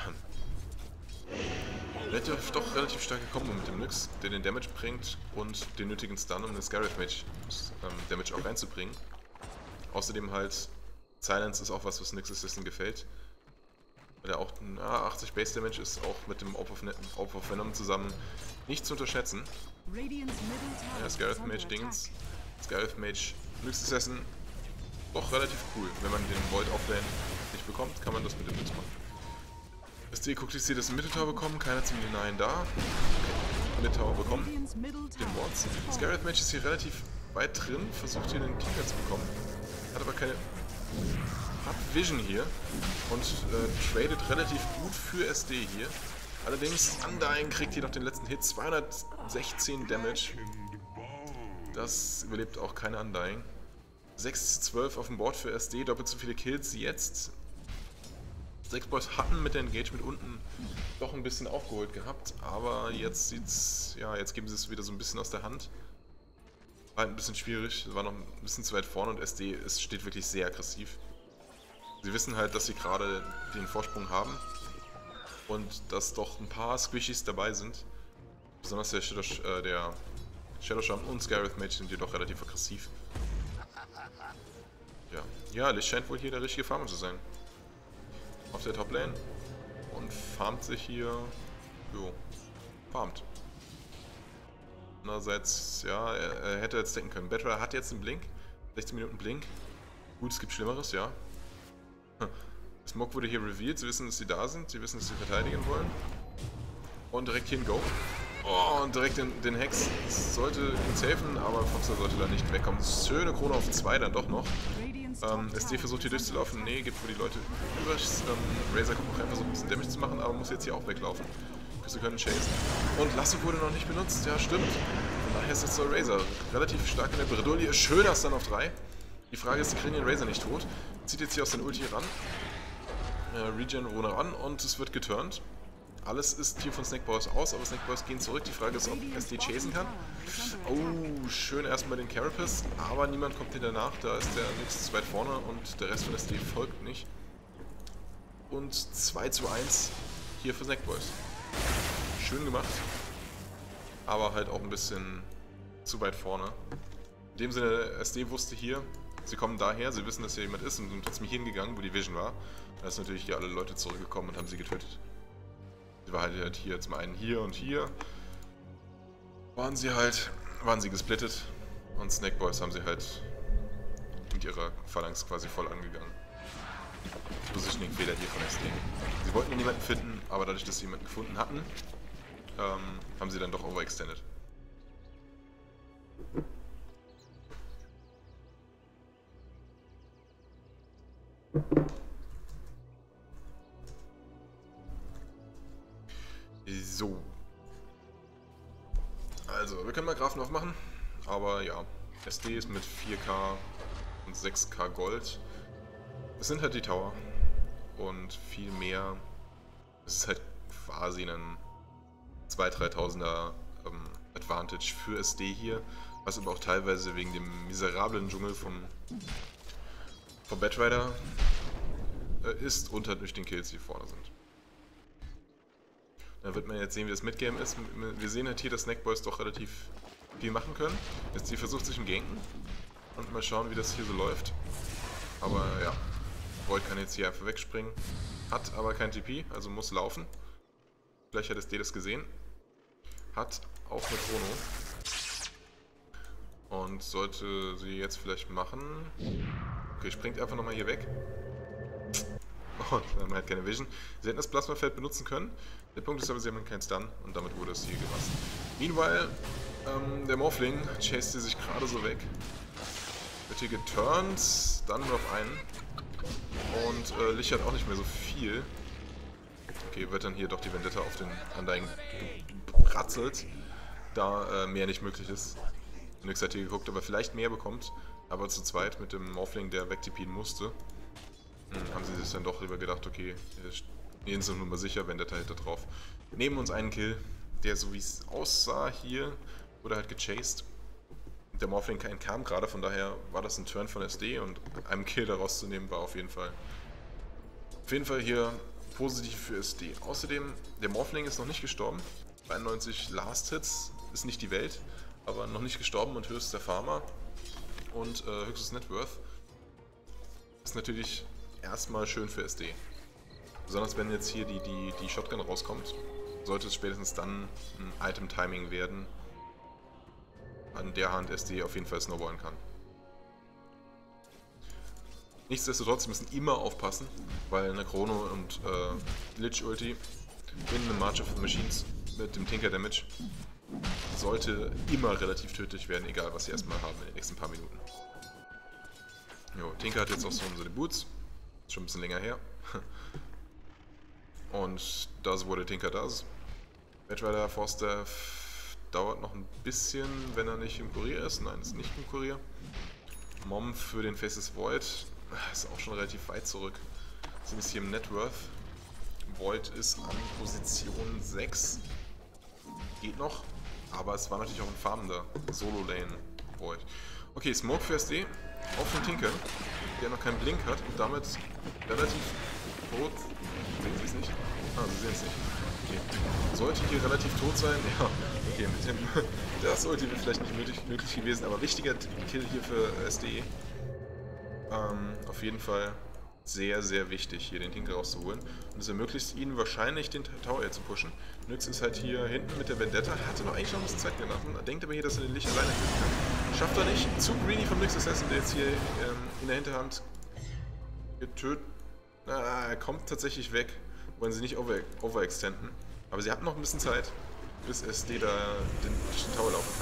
Hätte doch relativ starke Kombo mit dem Nyx, der den Damage bringt und den nötigen Stun, um den Scarith Mage ähm, Damage auch reinzubringen. Außerdem halt, Silence ist auch was, was Nyx Assassin gefällt. Weil er auch, na, achtzig Base Damage ist auch mit dem Orb of, Orb of Venom zusammen nicht zu unterschätzen. Ja, Scarith Mage Dings. Scarith Mage Nyx Assassin. Doch relativ cool. Wenn man den Void Offlane nicht bekommt, kann man das mit dem Nyx machen. S D guckt, ich sehe das im Mitteltower bekommen. Keiner zum Denyen da. Okay. Mitteltower bekommen. Den Wards. Scarith Mage ist hier relativ weit drin. Versucht hier den Tinker zu bekommen. Hat aber keine... Hat Vision hier. Und äh, tradet relativ gut für S D hier. Allerdings, Undying kriegt hier noch den letzten Hit. zweihundertsechzehn Damage. Das überlebt auch keine Undying. sechs zu zwölf auf dem Board für S D. Doppelt so viele Kills jetzt. Snackboys hatten mit der Engagement unten doch ein bisschen aufgeholt gehabt. Aber jetzt sieht's... Ja, jetzt geben sie es wieder so ein bisschen aus der Hand. War ein bisschen schwierig. War noch ein bisschen zu weit vorne und S D ist, steht wirklich sehr aggressiv. Sie wissen halt, dass sie gerade den Vorsprung haben. Und dass doch ein paar Squishies dabei sind. Besonders der Shadow, äh, der Shadow Shaman und Scarith Mage sind jedoch relativ aggressiv. Ja, ja, Lich scheint wohl hier der richtige Farmer zu sein. Auf der Top-Lane. Und farmt sich hier... Jo, farmt. Andererseits, ja, er, er hätte jetzt denken können. Betra hat jetzt einen Blink. sechzehn Minuten Blink. Gut, es gibt Schlimmeres, ja. Smoke wurde hier revealed. Sie wissen, dass sie da sind. Sie wissen, dass sie verteidigen wollen. Und direkt hier ein Go. Oh, und direkt den, den Hex. Das sollte ihn safen, aber Foxer sollte da nicht wegkommen. Schöne Krone auf zwei dann doch noch. Ähm, S D versucht hier durchzulaufen. Nee, gibt für die Leute über. Ähm, Razor kommt noch rein, versucht ein bisschen Damage zu machen, aber muss jetzt hier auch weglaufen. Sie können chasen. Und Lasso wurde noch nicht benutzt. Ja, stimmt. Von daher ist jetzt der Razor relativ stark in der Bredouille. Schöner Stun auf drei. Die Frage ist, sie kriegen den Razor nicht tot. Zieht jetzt hier aus den Ulti ran. Äh, Regen Rune ran und es wird geturnt. Alles ist hier von Snakeboys aus, aber Snakeboys gehen zurück. Die Frage ist, ob S D chasen kann. Oh, schön erstmal den Carapace, aber niemand kommt hier danach. Da ist der Nix zu weit vorne und der Rest von S D folgt nicht. Und zwei zu eins hier für Snakeboys. Schön gemacht, aber halt auch ein bisschen zu weit vorne. In dem Sinne, S D wusste hier, sie kommen daher, sie wissen, dass hier jemand ist und sind trotzdem hier hingegangen, wo die Vision war. Da ist natürlich hier alle Leute zurückgekommen und haben sie getötet. Sie war halt hier zum einen hier und hier. Waren sie halt, waren sie gesplittet und Snakeboys haben sie halt mit ihrer Phalanx quasi voll angegangen. Positioning-Fehler hier von S D. Sie wollten niemanden finden, aber dadurch, dass sie jemanden gefunden hatten, ähm, haben sie dann doch overextended. So. Also, wir können mal Graphen aufmachen, aber ja, S D ist mit vier K und sechs K Gold. Es sind halt die Tower und viel mehr. Es ist halt quasi ein zweitausend, dreitausender ähm, Advantage für S D hier, was aber auch teilweise wegen dem miserablen Dschungel vom, vom Batrider äh, ist und halt durch den Kills, die vorne sind. Da wird man jetzt sehen, wie das Midgame ist. Wir sehen halt hier, dass Snakeboys doch relativ viel machen können. Jetzt sie versucht sich im Ganken und mal schauen, wie das hier so läuft. Aber ja, Void kann jetzt hier einfach wegspringen, hat aber kein T P, also muss laufen. Vielleicht hat S D das gesehen. Hat auch eine Chrono. Und sollte sie jetzt vielleicht machen. Okay, springt einfach nochmal hier weg. Oh, man hat keine Vision. Sie hätten das Plasmafeld benutzen können. Der Punkt ist aber, sie haben keinen Stun und damit wurde es hier gelassen. Meanwhile, ähm, der Morphling chased sich gerade so weg. Wird hier geturnt, dann nur auf einen. Und äh, Licht hat auch nicht mehr so viel. Okay, wird dann hier doch die Vendetta auf den Undying gebratzelt, da äh, mehr nicht möglich ist. Nix hat hier geguckt, aber vielleicht mehr bekommt. Aber zu zweit mit dem Morphling, der wegtippen musste, hm, haben sie sich dann doch lieber gedacht, okay, wir sind nun mal sicher, Vendetta hält da drauf. Wir nehmen uns einen Kill, der so wie es aussah hier, wurde halt gechased. Der Morphling kam gerade, von daher war das ein Turn von S D und einen Kill daraus zu nehmen war auf jeden Fall auf jeden Fall hier positiv für S D. Außerdem, der Morphling ist noch nicht gestorben. einundneunzig Last Hits, ist nicht die Welt, aber noch nicht gestorben und höchster Farmer und äh, höchstes Net Worth. Ist natürlich erstmal schön für S D. Besonders wenn jetzt hier die, die, die Shotgun rauskommt, sollte es spätestens dann ein Item-Timing werden, an der Hand S D auf jeden Fall snowballen kann. Nichtsdestotrotz müssen immer aufpassen, weil eine Chrono und äh, Lich Ulti in einem March of the Machines mit dem Tinker Damage sollte immer relativ tödlich werden, egal was sie erstmal haben in den nächsten paar Minuten. Jo, Tinker hat jetzt auch so unsere Boots, ist schon ein bisschen länger her. Und das wurde Tinker das. Batrider Forster dauert noch ein bisschen, wenn er nicht im Kurier ist. Nein, ist nicht im Kurier. Mom für den Faces Void ist auch schon relativ weit zurück. Sind jetzt hier im Net Worth. Void ist an Position sechs. Geht noch, aber es war natürlich auch ein farmender Solo-Lane Void. Okay, Smoke für S D auf den Tinker, der noch keinen Blink hat und damit relativ tot. Sehen Sie es nicht? Ah, Sie sehen es nicht. Okay. Sollte hier relativ tot sein. Ja, okay, mit dem. Das sollte vielleicht nicht möglich, möglich gewesen, aber wichtiger Kill hier für S D. Ähm, auf jeden Fall sehr, sehr wichtig, hier den Tinker rauszuholen. Und es ermöglicht ihnen wahrscheinlich, den Tower hier zu pushen. Nyx ist halt hier hinten mit der Vendetta, hatte noch eigentlich noch ein bisschen Zeit gelassen, denkt aber hier, dass er den Licht alleine killen kann. Schafft er nicht. Zu greedy vom Nyx Assassin, der jetzt hier ähm, in der Hinterhand getötet. Ah, er kommt tatsächlich weg. Wollen sie nicht over overextenden. Aber sie hatten noch ein bisschen Zeit, bis S D da den, den Tower laufen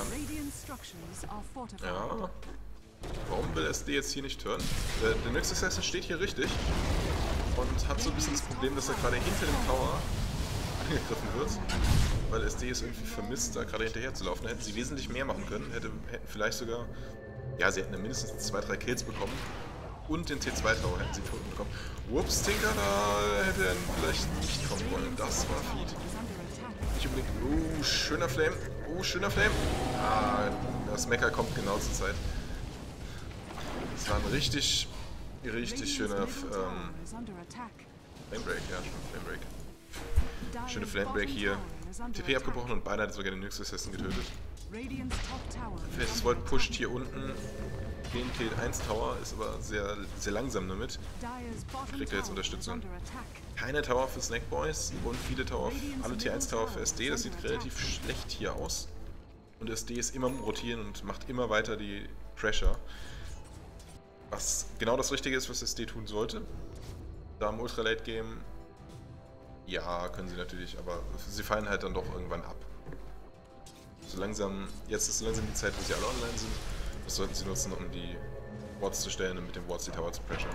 kann. Ja. Warum will S D jetzt hier nicht turnen? Der, der Nyx Assassin steht hier richtig und hat so ein bisschen das Problem, dass er gerade hinter dem Tower angegriffen wird, weil S D es irgendwie vermisst, da gerade hinterher zu laufen. Da hätten sie wesentlich mehr machen können, hätte, hätten vielleicht sogar, ja, sie hätten mindestens zwei, drei Kills bekommen und den T zwei Tower hätten sie tot bekommen. Ups, Tinker, da hätte er vielleicht nicht kommen wollen. Das war Feed. Nicht unbedingt. Uh, schöner Flame. Uh, schöner Flame. Ah, das Mecha kommt genau zur Zeit. Das war ein richtig, richtig schöner ähm, Flamebreak, ja, schon Flamebreak. Schöne Flamebreak hier. T P abgebrochen und beinahe hat sogar den Nyx Assassin getötet. Faceless pusht hier unten den T eins Tower, ist aber sehr, sehr langsam damit. Kriegt er jetzt Unterstützung. Keine Tower für Snack Boys und viele Tower, alle T eins Tower für S D, das sieht relativ schlecht hier aus. Und S D ist immer am Rotieren und macht immer weiter die Pressure. Was genau das Richtige ist, was S D tun sollte. Da im Ultra-Late-Game, ja, können sie natürlich, aber sie fallen halt dann doch irgendwann ab. So langsam, jetzt ist so langsam die Zeit, wo sie alle online sind. Das sollten sie nutzen, um die Wards zu stellen und mit den Wards die Tower zu pressure.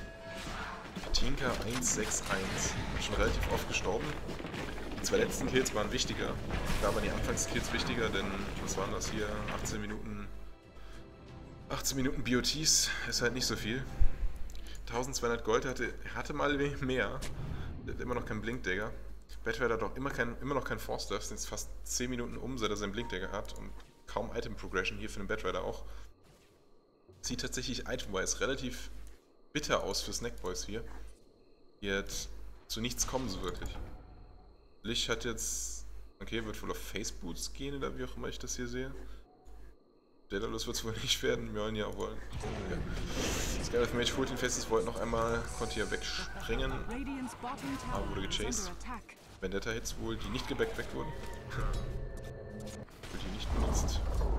Tinker eins sechs eins, schon relativ oft gestorben. Die zwei letzten Kills waren wichtiger. Da waren die Anfangskills wichtiger, denn was waren das hier? achtzehn Minuten. achtzehn Minuten B O Ts ist halt nicht so viel. eintausendzweihundert Gold hatte, hatte mal mehr. Der hat immer noch keinen Blinkdagger. Batrider hat auch immer, kein, immer noch kein Force Stuff, sind jetzt fast zehn Minuten um, seit er seinen Blinkdagger hat und kaum Item Progression hier für den Batrider auch. Sieht tatsächlich itemwise relativ bitter aus für Snackboys hier. Hier hat zu nichts kommen so wirklich. Lich hat jetzt, okay, wird wohl auf Face Boots gehen oder wie auch immer ich das hier sehe. Daedalus wird es wohl nicht werden, Mjolnir auch wohl. Ja. Scarlet Mage holt den Faces Void noch einmal, konnte hier wegspringen, aber wurde gechased. Vendetta-Hits wohl, die nicht gebackt weg wurden. Wird hier nicht benutzt.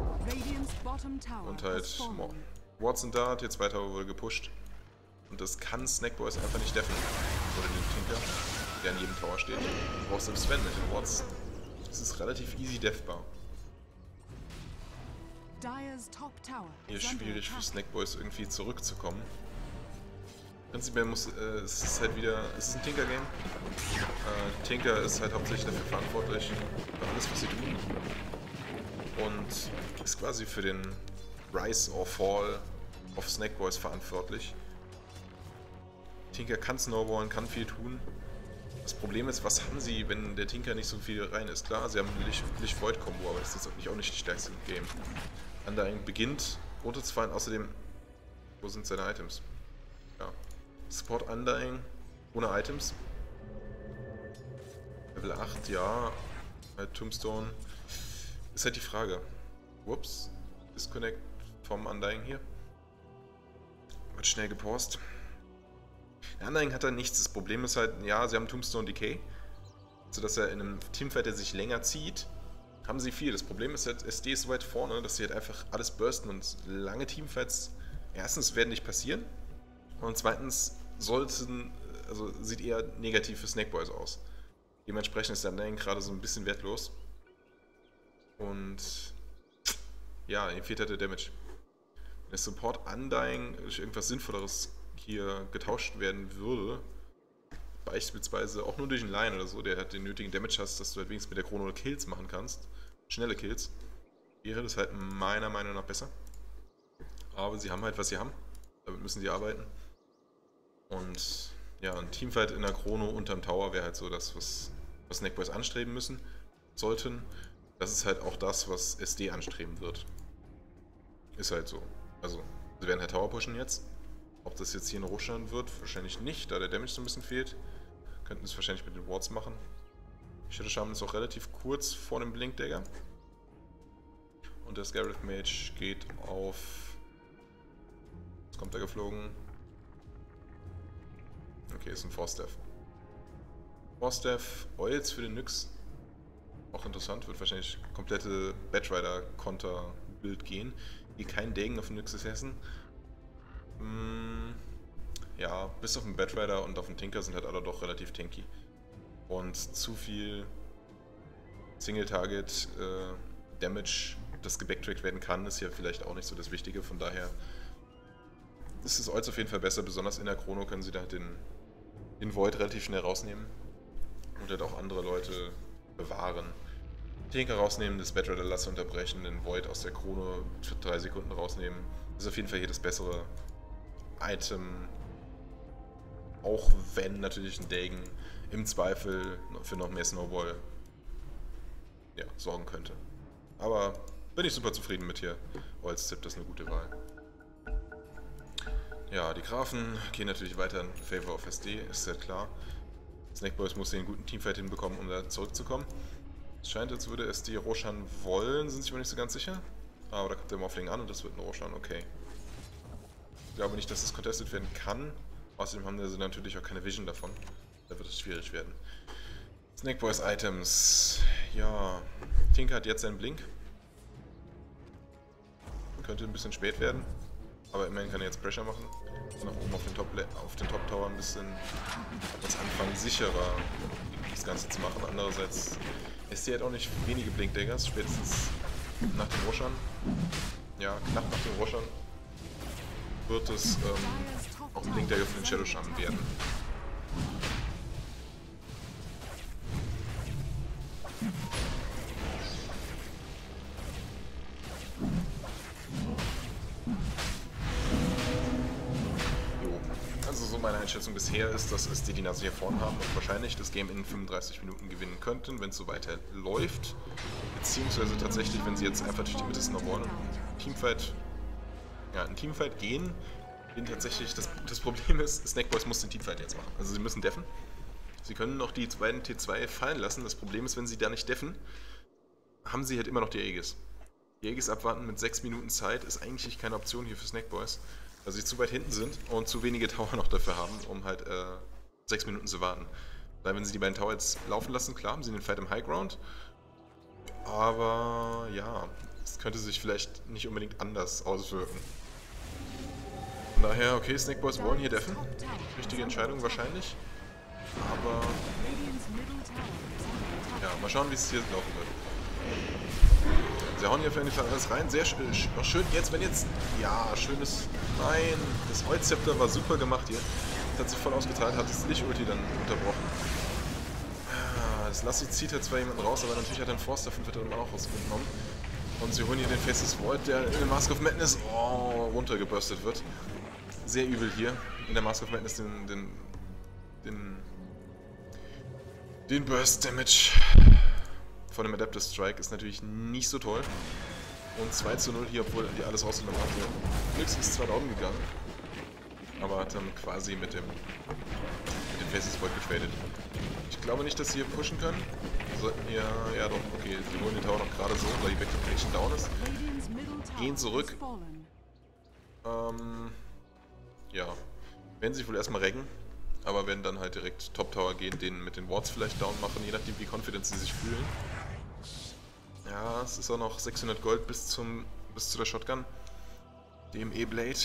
Und halt, Wards sind da, T zwei Tower wurde gepusht. Und das kann Snackboys einfach nicht deffen. Oder den Tinker, der an jedem Tower steht. Du brauchst selbst Sven mit den Wards. Das ist relativ easy defbar. Hier ist schwierig für Snackboys irgendwie zurückzukommen. Prinzipiell muss, äh, es ist halt wieder, es ist ein Tinker-Game. Äh, Tinker ist halt hauptsächlich dafür verantwortlich, für alles, was sie tun. Und ist quasi für den Rise or Fall of Snackboys verantwortlich. Tinker kann snowballen, kann viel tun. Das Problem ist, was haben sie, wenn der Tinker nicht so viel rein ist? Klar, sie haben ein Licht-Void-Kombo, aber das ist jetzt auch nicht die stärkste im Game. Undying beginnt runterzufallen, außerdem, wo sind seine Items? Ja. Support Undying ohne Items. Level acht, ja. Halt Tombstone. Ist halt die Frage. Whoops. Disconnect vom Undying hier. Wird schnell gepaust. Der Undying hat da nichts. Das Problem ist halt, ja, sie haben Tombstone Decay. Sodass er in einem Teamfight, der sich länger zieht, haben sie viel. Das Problem ist halt, S D ist so weit vorne, dass sie halt einfach alles bursten und lange Teamfights erstens werden nicht passieren und zweitens sollten, also sieht eher negativ für Snackboys aus. Dementsprechend ist der Undying gerade so ein bisschen wertlos und ja, ihm fehlt halt der Damage. Wenn der Support Undying durch irgendwas Sinnvolleres hier getauscht werden würde, beispielsweise auch nur durch einen Line oder so, der halt den nötigen Damage hast, dass du halt wenigstens mit der Chrono Kills machen kannst, schnelle Kills, wäre das halt meiner Meinung nach besser. Aber sie haben halt, was sie haben, damit müssen sie arbeiten. Und ja, ein Teamfight in der Chrono unterm Tower wäre halt so das, was, was Snackboys anstreben müssen, sollten. Das ist halt auch das, was S D anstreben wird. Ist halt so. Also, sie werden halt Tower pushen jetzt. Ob das jetzt hier in Rohstand wird, wahrscheinlich nicht, da der Damage so ein bisschen fehlt. Könnten es wahrscheinlich mit den Wards machen. Shadow Shaman ist auch relativ kurz vor dem Blinkdagger. Und der Scarlet Mage geht auf... Was kommt da geflogen? Okay, ist ein Force Death. Force Death, Oils für den Nyx. Auch interessant, wird wahrscheinlich komplette Batrider-Konter-Bild gehen. Hier kein Degen auf den Nyx Assassin. Hm, ja, bis auf den Batrider und auf den Tinker sind halt alle doch relativ tanky. Und zu viel Single-Target äh, Damage, das gebacktrackt werden kann, ist ja vielleicht auch nicht so das Wichtige. Von daher ist das Oils auf jeden Fall besser. Besonders in der Chrono können sie da den, den Void relativ schnell rausnehmen. Und halt auch andere Leute bewahren. Tinker rausnehmen, das Batrider Lasso unterbrechen, den Void aus der Chrono für drei Sekunden rausnehmen. Das ist auf jeden Fall hier das bessere Item. Auch wenn natürlich ein Degen im Zweifel für noch mehr Snowball ja, sorgen könnte. Aber bin ich super zufrieden mit hier. Oils-Tipp, das ist eine gute Wahl. Ja, die Grafen gehen natürlich weiter in Favor of S D, ist sehr klar. Snakeboys muss hier einen guten Teamfight hinbekommen, um da zurückzukommen. Es scheint, als würde es die Roshan wollen, sind sich aber nicht so ganz sicher. Aber da kommt der Morphling an und das wird ein Roshan, okay. Ich glaube nicht, dass das contested werden kann. Außerdem haben sie natürlich auch keine Vision davon. Da wird es schwierig werden. Snakeboys Items. Ja, Tinker hat jetzt seinen Blink. Könnte ein bisschen spät werden. Aber immerhin kann er jetzt Pressure machen. Nach oben auf den Top, auf den Top Tower ein bisschen das Anfangen sicherer das Ganze zu machen. Andererseits ist hier halt auch nicht wenige Blink-Daggers, spätestens nach dem Roshan. Ja, knapp nach dem Roshan wird es ähm, auch ein Blink-Dagger für den Shadow Shaman werden. Meine Einschätzung bisher ist, dass es die die Nase hier vorne haben und wahrscheinlich das Game in fünfunddreißig Minuten gewinnen könnten, wenn es so weiter läuft. Beziehungsweise tatsächlich, wenn sie jetzt einfach durch die Mitte snowballen und Teamfight, ja, in Teamfight gehen, den tatsächlich, das, das Problem ist, Snakeboys muss den Teamfight jetzt machen. Also sie müssen deffen. Sie können noch die beiden T zwei fallen lassen. Das Problem ist, wenn sie da nicht deffen, haben sie halt immer noch die Aegis. Die Aegis abwarten mit sechs Minuten Zeit ist eigentlich keine Option hier für Snakeboys. Weil sie zu weit hinten sind und zu wenige Tower noch dafür haben, um halt äh, sechs Minuten zu warten. Weil wenn sie die beiden Tower jetzt laufen lassen, klar haben sie den Fight im Highground. Aber ja, es könnte sich vielleicht nicht unbedingt anders auswirken. Von daher, okay, Snakeboys wollen hier deffen. Richtige Entscheidung wahrscheinlich. Aber ja, mal schauen, wie es hier laufen wird. Sie hauen hier auf jeden Fall alles rein. Sehr schön. Noch schön jetzt, wenn jetzt... Ja, schönes... Nein, das Oil-Zepter war super gemacht hier. Das hat sich voll ausgeteilt, hat das Lich-Ulti dann unterbrochen. Das Lassi zieht halt zwar jemanden raus, aber natürlich hat er einen Force, davon wird er dann auch rausgenommen. Und sie holen hier den Faceless Void, der in der Mask of Madness oh, runtergebürstet wird. Sehr übel hier. In der Mask of Madness den... den... den... den Burst Damage von dem Adaptive Strike ist natürlich nicht so toll. Und zwei zu null hier, obwohl die alles rausgenommen hat. Nyx ist zwar down gegangen, aber hat dann quasi mit dem mit dem Faceless Void getradet. Ich glaube nicht, dass sie hier pushen können. Sollten hier, ja doch, okay, sie holen den Tower noch gerade so, weil die Back Protection down ist. Gehen zurück. Ähm, ja, werden sich wohl erstmal reggen, aber werden dann halt direkt Top Tower gehen, den mit den Wards vielleicht down machen, je nachdem wie confident sie sich fühlen. Ja, es ist auch noch sechshundert Gold bis zum bis zu der Shotgun, dem E-Blade.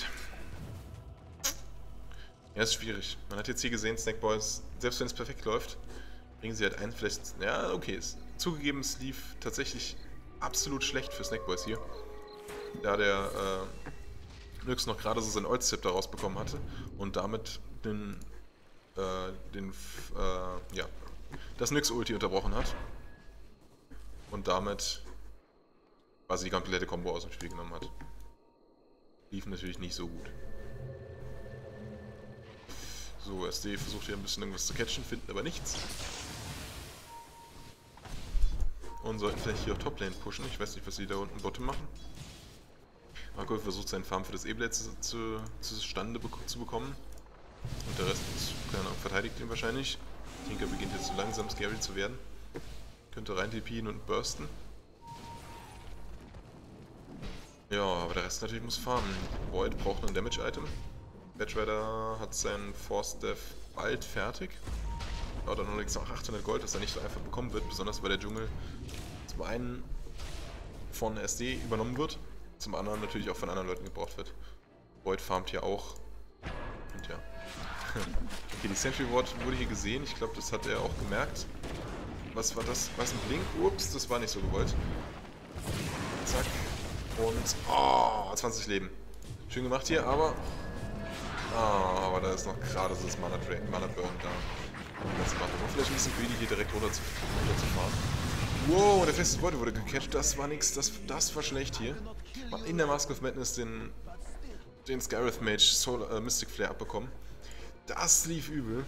Ja, ist schwierig. Man hat jetzt hier gesehen, Snakeboys, selbst wenn es perfekt läuft, bringen sie halt ein, vielleicht, ja, okay, ist zugegeben, es lief tatsächlich absolut schlecht für Snakeboys hier. Da der äh, Nyx noch gerade so sein Oil-Zepter rausbekommen hatte und damit den, äh, den, äh, ja, das Nyx-Ulti unterbrochen hat. Und damit quasi die komplette Combo aus dem Spiel genommen hat. Lief natürlich nicht so gut. So, S D versucht hier ein bisschen irgendwas zu catchen, finden aber nichts. Und sollten vielleicht hier auch Toplane pushen. Ich weiß nicht, was sie da unten Bottom machen. Marco versucht seinen Farm für das E-Blade zu, zu, zustande be zu bekommen. Und der Rest ist, keine Ahnung, verteidigt ihn wahrscheinlich. Tinker beginnt jetzt so langsam scary zu werden. Könnte rein T P'n und bursten. Ja, aber der Rest natürlich muss farmen. Void braucht noch ein Damage-Item. Batrider hat seinen Force Death bald fertig. Ja, dann noch achthundert Gold, das er nicht so einfach bekommen wird, besonders weil der Dschungel zum einen von S D übernommen wird, zum anderen natürlich auch von anderen Leuten gebraucht wird. Void farmt hier auch. Und ja. Okay, die Sentry Ward wurde hier gesehen. Ich glaube, das hat er auch gemerkt. Was war das? Was ein Blink? Ups, das war nicht so gewollt. Zack. Und oh, zwanzig Leben. Schön gemacht hier, aber ah, aber da ist noch gerade so das Mana, Mana Burn da. Das macht aber vielleicht ein bisschen greedy hier direkt runter zu, runter zu fahren. Wow, der feste Beute wurde gecatcht. Das war nix. Das, das war schlecht hier. In der Mask of Madness den, den Scarith Mage Solar, äh, Mystic Flare abbekommen. Das lief übel.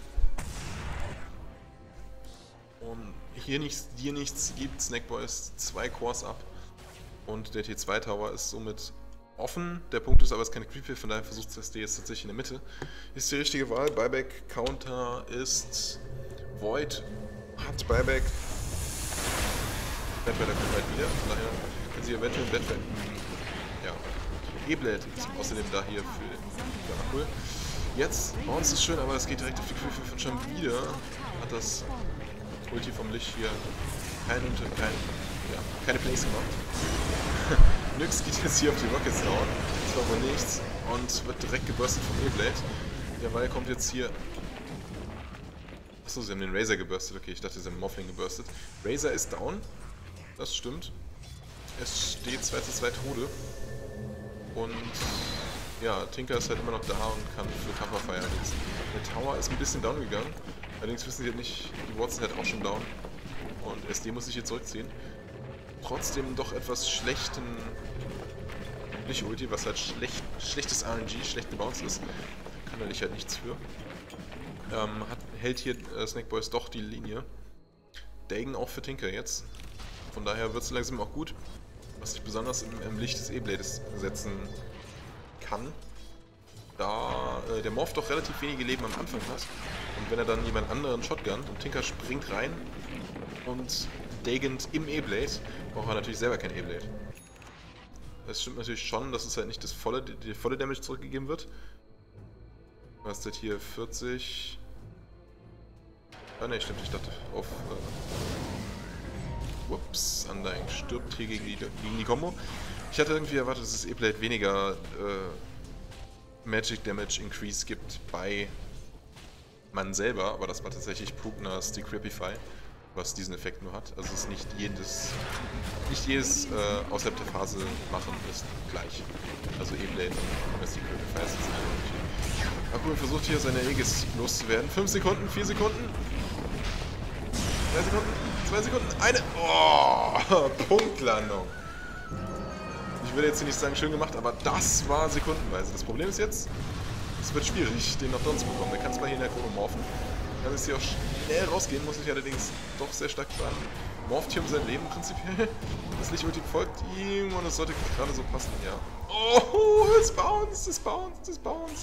Und hier nichts, hier nichts gibt Snackboys zwei Cores ab. Und der T zwei Tower ist somit offen. Der Punkt ist aber, es ist keine Creep, von daher versucht S D jetzt tatsächlich in der Mitte. Ist die richtige Wahl. Buyback Counter ist Void. Hat Buyback. Bedwetter kommt bald wieder. Von daher können sie eventuell Bedwetter. Ja. E-Blade ist außerdem da hier für. Ja, cool. Jetzt, bei uns ist schön, aber es geht direkt auf die Creep und schon wieder hat das Ulti vom Licht hier kein, kein, ja, keine Plays gemacht. Nyx geht jetzt hier auf die Rockets down. Das war wohl nichts. Und wird direkt geburstet vom E-Blade. Derweil kommt jetzt hier. Achso, sie haben den Razor geburstet. Okay, ich dachte, sie haben den Morphling geburstet. Razor ist down. Das stimmt. Es steht zwei zu zwei Tode. Und ja, Tinker ist halt immer noch da und kann für Cover Fire nutzen. Der Tower ist ein bisschen down gegangen. Allerdings wissen sie halt nicht, die Wards sind halt auch schon down. Und S D muss sich hier zurückziehen. Trotzdem doch etwas schlechten Licht-Ulti, was halt schlecht, schlechtes R N G, schlecht gebounced ist. Kann er nicht halt nichts für. Ähm, hat, hält hier äh, Snackboys doch die Linie. Dagon auch für Tinker jetzt. Von daher wird es langsam auch gut, was sich besonders im, im Licht des E-Blades setzen kann. Da äh, der Morph doch relativ wenige Leben am Anfang hat. Und wenn er dann jemand anderen shotgunnt und Tinker springt rein und Dagant im E-Blade, braucht er natürlich selber kein E-Blade. Das stimmt natürlich schon, dass es halt nicht das volle, die, die volle Damage zurückgegeben wird. Was ist hier? vierzig. Ah ne, stimmt, ich dachte auf. Äh, ups, Undying stirbt hier gegen die, gegen die Combo. Ich hatte irgendwie erwartet, dass es E-Blade weniger äh, Magic Damage Increase gibt bei man selber, aber das war tatsächlich Pugnas Decrepify, was diesen Effekt nur hat. Also es ist nicht jedes, nicht jedes äh, außerhalb der Phase machen ist gleich. Also E-Blade und das Decrepify ist ein Unterschied. Akku versucht hier seine Aegis loszuwerden. fünf Sekunden, vier Sekunden, drei Sekunden, zwei Sekunden, eine. Oh, Punktlandung. Ich würde jetzt hier nicht sagen, schön gemacht, aber das war sekundenweise. Das Problem ist jetzt, es wird schwierig, den noch dran zu bekommen. Der kann zwar hier in der Chrono morphen, kann jetzt hier auch schnell rausgehen, muss sich allerdings doch sehr stark fahren. Morpht hier um sein Leben prinzipiell. Das Licht-Ulti folgt ihm und es sollte gerade so passen, ja. Oh, es bounced, es bounced, es bounced.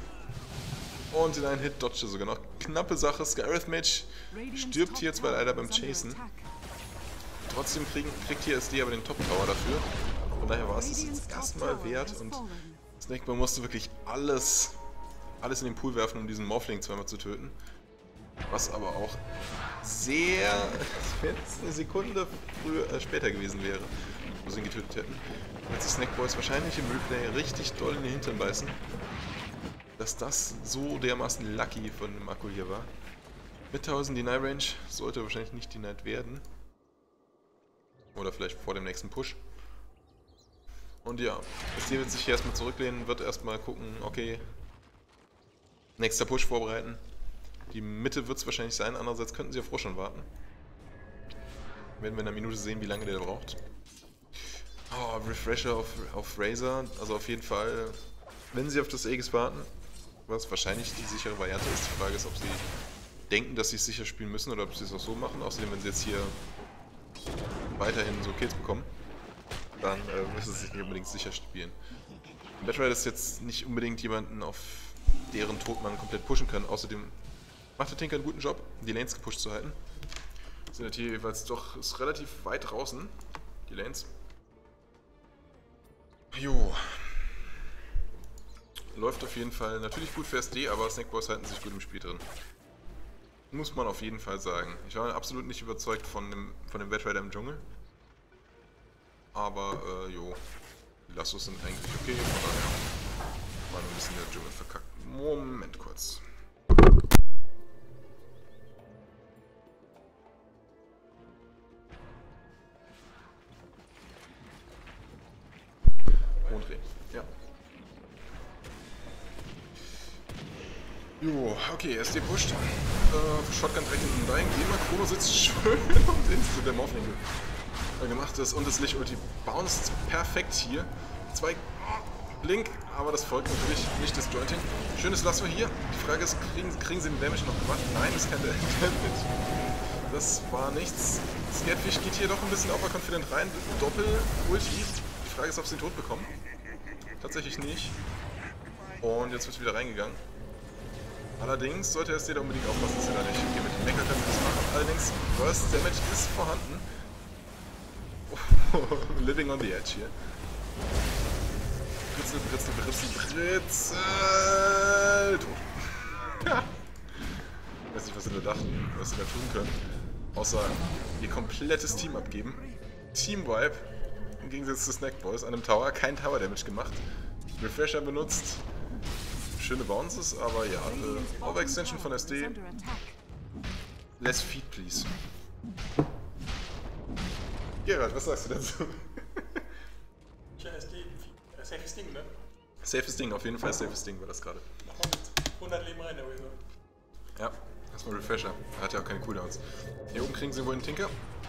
Und in einen Hit dodgte sogar noch. Knappe Sache, Scarith Mage stirbt hier zwar leider beim Chasen. Trotzdem kriegen, kriegt hier S D aber den Top-Tower dafür. Von daher war es es jetzt erstmal wert und Snackboy musste wirklich alles, alles in den Pool werfen, um diesen Morphling zweimal zu töten. Was aber auch sehr, wenn es eine Sekunde früher, äh, später gewesen wäre, wo sie ihn getötet hätten, wird sich Snackboys wahrscheinlich im Replay richtig doll in den Hintern beißen, dass das so dermaßen lucky von dem Akku hier war. Mit tausend Deny Range sollte wahrscheinlich nicht denied werden. Oder vielleicht vor dem nächsten Push. Und ja, S D wird sich hier erstmal zurücklehnen, wird erstmal gucken, okay, nächster Push vorbereiten. Die Mitte wird es wahrscheinlich sein, andererseits könnten sie auf Rush schon warten. Werden wir in einer Minute sehen, wie lange der braucht. Oh, Refresher auf, auf Razor, also auf jeden Fall, wenn sie auf das Aegis warten, was wahrscheinlich die sichere Variante ist. Die Frage ist, ob sie denken, dass sie es sicher spielen müssen oder ob sie es auch so machen. Außerdem, wenn sie jetzt hier weiterhin so Kills bekommen, dann äh, müssen sie sich nicht unbedingt sicher spielen. Bedwetter ist jetzt nicht unbedingt jemanden, auf deren Tod man komplett pushen kann. Außerdem macht der Tinker einen guten Job, die Lanes gepusht zu halten. Sind halt hier jeweils doch ist relativ weit draußen, die Lanes. Jo. läuft auf jeden Fall natürlich gut für S D, aber Snake Boys halten sich gut im Spiel drin. Muss man auf jeden Fall sagen. Ich war absolut nicht überzeugt von dem, von dem Wet Rider im Dschungel. Aber, äh, jo. Die Lassos sind eigentlich okay, von daher war nur ein bisschen der Dschungel verkackt. Moment kurz. Und drehen. Ja. Jo, okay, S D pusht. Äh, Shotgun direkt in den Dying. Gamer Chrono sitzt schön und den zu der Morphling gemacht ist. Und das Licht-Ulti bounced perfekt hier. Zwei Blink, aber das folgt natürlich nicht Disjointing. Schönes Lasso hier. Die Frage ist, kriegen, kriegen sie den Damage noch gemacht? Nein, das ist kein Damage. Das war nichts. Scatfish geht hier doch ein bisschen overconfident rein. Doppel-Ulti. Die Frage ist, ob sie den Tod bekommen. Tatsächlich nicht. Und jetzt wird wieder reingegangen. Allerdings sollte S D da unbedingt aufpassen, dass er da nicht hier mit dem Mecha können wir das machen. Allerdings, Burst Damage ist vorhanden. Oh, living on the edge hier. Britzel, Britzel, Britzel, Britzel. Tot. Ja. Ich weiß nicht, was sie da dachten, was sie da tun können. Außer ihr komplettes Team abgeben. Team Vibe. Im Gegensatz zu Snack Boys an einem Tower. Kein Tower Damage gemacht. Refresher benutzt. Schöne Bounces, aber ja. Äh, Overextension von S D. Less Feed, please. Gerald, was sagst du dazu? Tja, S D, äh, safes Ding, ne? Safes Ding, auf jeden Fall safes Ding war das gerade. Mach mal mit hundert Leben rein, der Wizard. Ja, erstmal Refresher. Er hat ja auch keine Cooldowns. Hier oben kriegen sie wohl einen Tinker.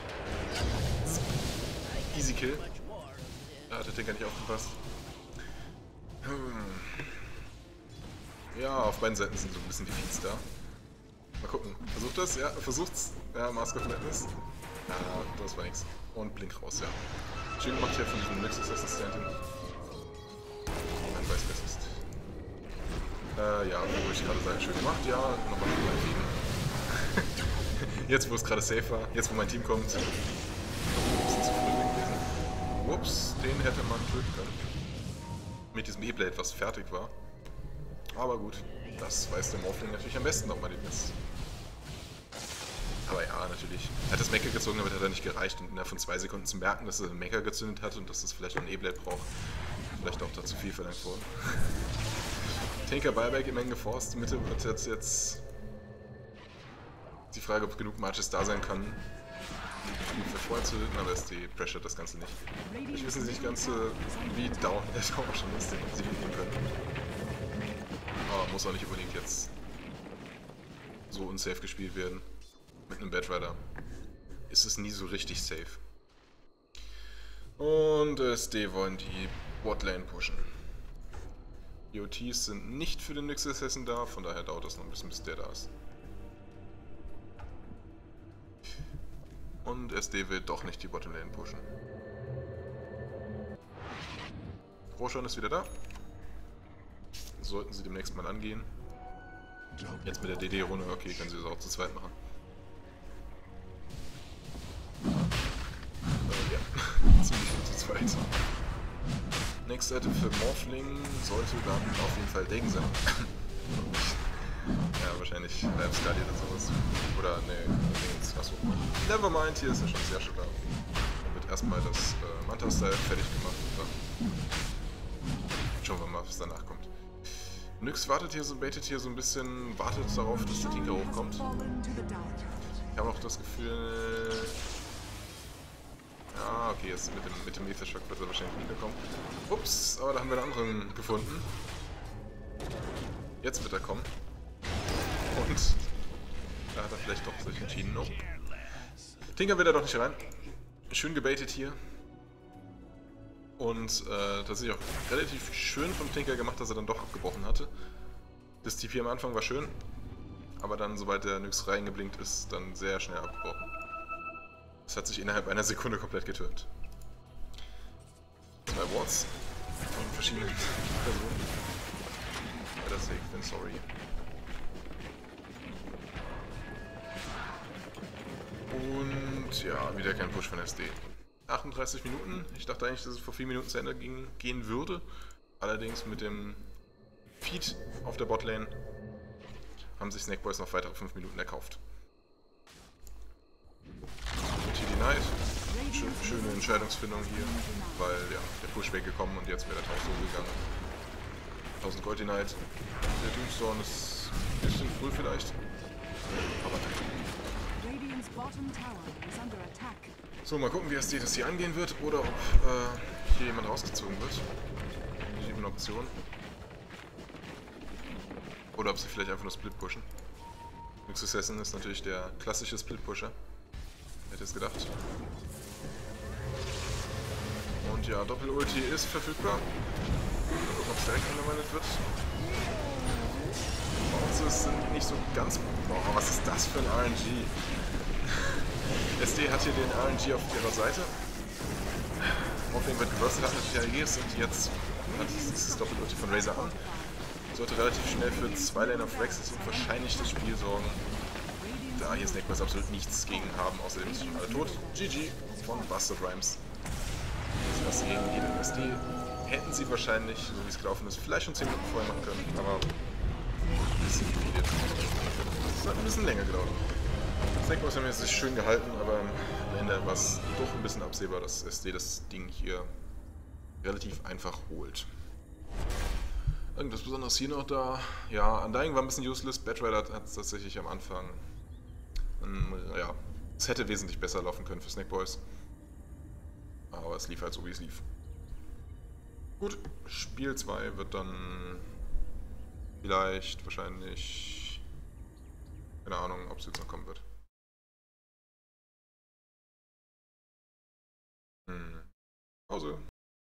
Easy Kill. Da hat der Tinker nicht aufgepasst. Hm. Ja, auf beiden Seiten sind so ein bisschen die Feeds da. Mal gucken. Versucht das? Ja, versucht's. Ja, Mask of Madness. Ja, das war nix. Und Blink raus, ja. Schön gemacht hier von diesem Nexus Assistentin. Ein Vice Assist. Äh, ja, wo ich gerade sage, schön gemacht. Ja, nochmal mein Team. Jetzt, wo es gerade safe war. Jetzt, wo mein Team kommt. Ein bisschen zu früh gewesen. Ups, den hätte man töten können. Mit diesem E-Blade, was fertig war. Aber gut, das weiß der Morphling natürlich am besten, ob man den misst. Aber ja, natürlich. Er hat das Mecha gezogen, damit hat er nicht gereicht. Und innerhalb von zwei Sekunden zu merken, dass er den Mecha gezündet hat und dass es vielleicht noch ein E-Blade braucht. Vielleicht auch dazu viel verlangt worden. Tinker Buyback immerhin geforst. Mitte wird jetzt, jetzt die Frage, ob genug Marches da sein kann, um für vorher zu töten, aber ist die Pressure das Ganze nicht. Vielleicht wissen sie nicht ganz, wie down der Tower schon ist, den sie mitnehmen können. Aber muss auch nicht unbedingt jetzt so unsafe gespielt werden. Mit einem Bad Rider ist es nie so richtig safe. Und S D wollen die Botlane pushen. Die O Ts sind nicht für den Nyx Assassin da, von daher dauert das noch ein bisschen, bis der da ist. Und S D will doch nicht die Botlane pushen. Roshan ist wieder da. Sollten sie demnächst mal angehen. Jetzt mit der D D-Runde, okay, können sie das auch zu zweit machen. Äh, ja, ziemlich gut zu zweit. Nächste Seite für Morphling sollte dann auf jeden Fall Degen sein. Ja, wahrscheinlich Lab skaliert oder sowas. Oder, ne, Dings, achso. Nevermind, hier ist ja schon sehr schön da. Dann wird erstmal das äh, Manta-Style fertig gemacht und dann schauen wir mal, was danach kommt. Nyx wartet hier so, baitet hier so ein bisschen, wartet darauf, dass der Tinker hochkommt. Ich habe auch das Gefühl... Ja, okay, jetzt mit dem, mit dem Aethershock wird er wahrscheinlich nicht mehr kommen. Ups, aber da haben wir einen anderen gefunden. Jetzt wird er kommen. Und da hat er vielleicht doch sich entschieden. No. Tinker will er doch nicht rein. Schön gebaitet hier. Und äh, tatsächlich auch relativ schön vom Tinker gemacht, dass er dann doch abgebrochen hatte. Das T P am Anfang war schön, aber dann, sobald der Nyx reingeblinkt ist, dann sehr schnell abgebrochen. Das hat sich innerhalb einer Sekunde komplett getötet. Zwei Wards von verschiedenen Personen. Leider safe, bin sorry. Und ja, wieder kein Push von S D. achtunddreißig Minuten. Ich dachte eigentlich, dass es vor vier Minuten zu Ende ging, gehen würde. Allerdings mit dem Feed auf der Botlane. Haben sich Snake Boys noch weitere fünf Minuten erkauft. Und hier die Knight. Schön, schöne Entscheidungsfindung hier, weil ja, der Push weggekommen und jetzt wäre der Tausch so gegangen. tausend Gold die Knight. Der Doomstorm ist ein bisschen früh vielleicht. Aber Radiant's bottom tower is under attack. so, mal gucken, wie S D das hier angehen wird oder ob äh, hier jemand rausgezogen wird. Die sieben Optionen. Oder ob sie vielleicht einfach nur Split pushen. Nexus Assassin ist natürlich der klassische Split Pusher. Hätte es gedacht. Und ja, Doppel-Ulti ist verfügbar. Mal gucken, ob es direkt angewendet wird. Bounces sind nicht so ganz... Boah, was ist das für ein R N G? S D hat hier den R N G auf ihrer Seite. Morphling wird geburstet, hat mit P A Es und jetzt hat dieses Doppel-Ulti von Razor an. Sollte relativ schnell für zwei Lane of Rexes und wahrscheinlich das Spiel sorgen. Da hier Snake Boys absolut nichts gegen haben, außerdem sind schon alle tot. G G von Buster Rhymes. Das gegen jeden S D hätten sie wahrscheinlich, so wie es gelaufen ist, vielleicht schon zehn Minuten vorher machen können, aber ein bisschen viel jetzt. Das hat ein bisschen länger gedauert. Snake Boys haben jetzt sich schön gehalten, aber am Ende war es doch ein bisschen absehbar, dass S D das Ding hier relativ einfach holt. Irgendwas Besonderes hier noch da. Ja, Undying war ein bisschen useless. Bad Rider hat es tatsächlich am Anfang. Ähm, ja, es hätte wesentlich besser laufen können für Snake Boys. Aber es lief halt so, wie es lief. Gut, Spiel zwei wird dann vielleicht, wahrscheinlich. Keine Ahnung, ob es jetzt noch kommen wird. Hm. Pause.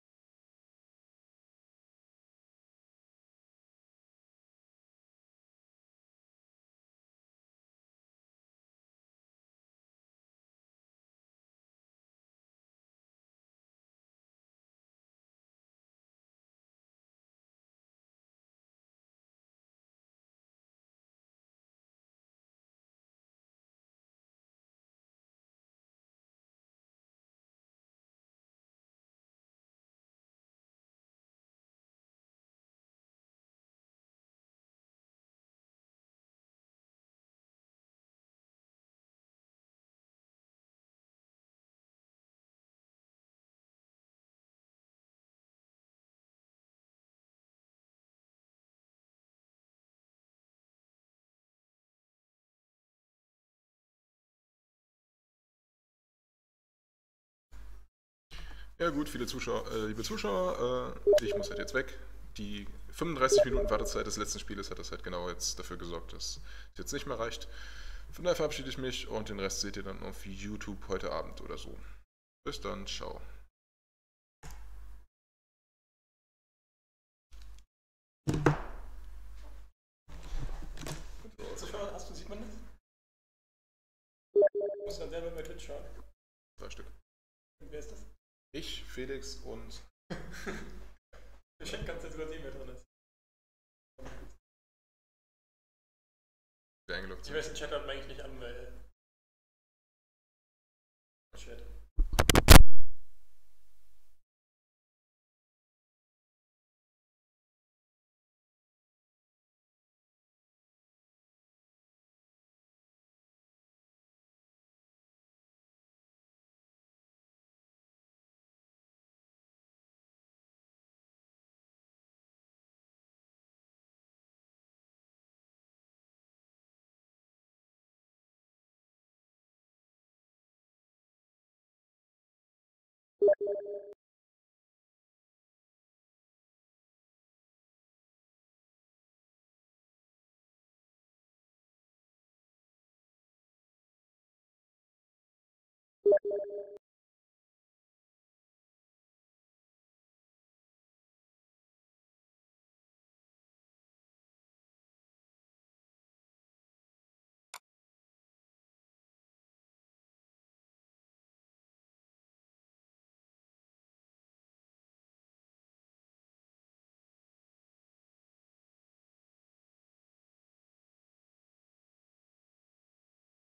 Ja gut, viele Zuschauer, äh, liebe Zuschauer, äh, ich muss halt jetzt weg. Die fünfunddreißig Minuten Wartezeit des letzten Spieles hat das halt genau jetzt dafür gesorgt, dass es jetzt nicht mehr reicht. Von daher verabschiede ich mich und den Rest seht ihr dann auf YouTube heute Abend oder so. Bis dann, ciao. Zuschauer, hast du, sieht man das? Du musst dann selber bei Twitch schauen. Zwei Stück. Und wer ist das? Ich, Felix und... Ich kannst jetzt sogar sehen, wer drin ist. Der eingeloggt Ich weiß, den Chat hat man eigentlich nicht an, weil... Chat.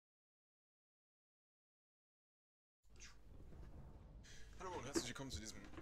Hallo und herzlich willkommen zu diesem